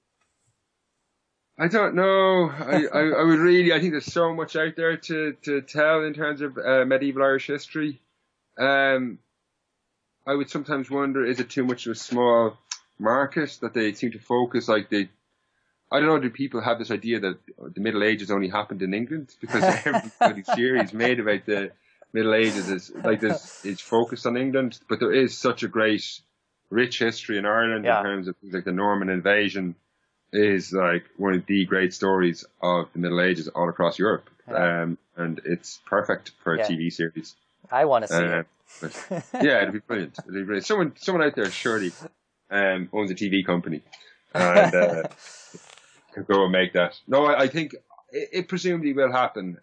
I don't know. I would really, I think there's so much out there to tell in terms of medieval Irish history. I would sometimes wonder, is it too much of a small market that they seem to focus I don't know, do people have this idea that the Middle Ages only happened in England? Because every series made about the Middle Ages is focused on England, but there is such a great, rich history in Ireland in terms of things like the Norman invasion is like one of the great stories of the Middle Ages all across Europe. And it's perfect for a TV series. I want to see it. But, yeah, it'd be brilliant. Someone out there surely owns a TV company and could go and make that. No, I think it presumably will happen.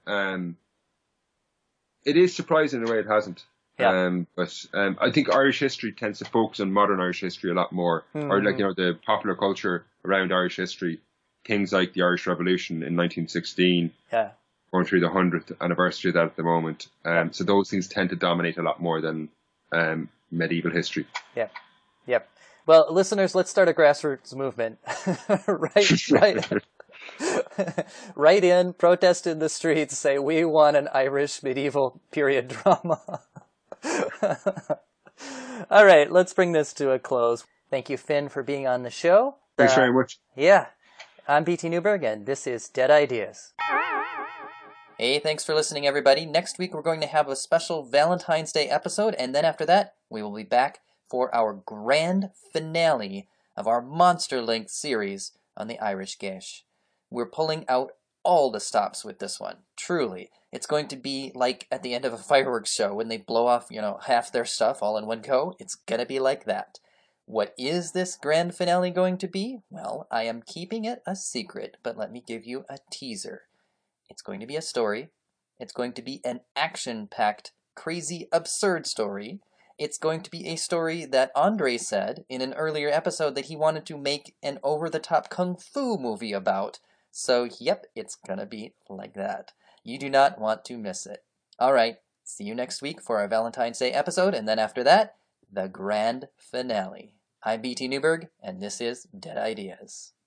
It is surprising the way it hasn't. But I think Irish history tends to focus on modern Irish history a lot more, or like the popular culture around Irish history, things like the Irish Revolution in 1916, going through the 100th anniversary of that at the moment. So those things tend to dominate a lot more than medieval history. Yep. Well, listeners, let's start a grassroots movement. Write in, protest in the streets, say we want an Irish medieval period drama. All right, let's bring this to a close. Thank you, Finn, for being on the show. Thanks very much. Yeah. I'm BT Newberg, and this is Dead Ideas. Hey, thanks for listening, everybody. Next week, we're going to have a special Valentine's Day episode, and then after that, we will be back for our grand finale of our monster-length series on the Irish Geis. We're pulling out all the stops with this one. Truly. It's going to be like at the end of a fireworks show when they blow off, half their stuff all in one go. It's gonna be like that. What is this grand finale going to be? Well, I am keeping it a secret, but let me give you a teaser. It's going to be a story. It's going to be an action-packed, crazy, absurd story. It's going to be a story that Andre said in an earlier episode that he wanted to make an over-the-top kung fu movie about. So, yep, it's gonna be like that. You do not want to miss it. All right, see you next week for our Valentine's Day episode, and then after that, the grand finale. I'm BT Newberg, and this is Dead Ideas.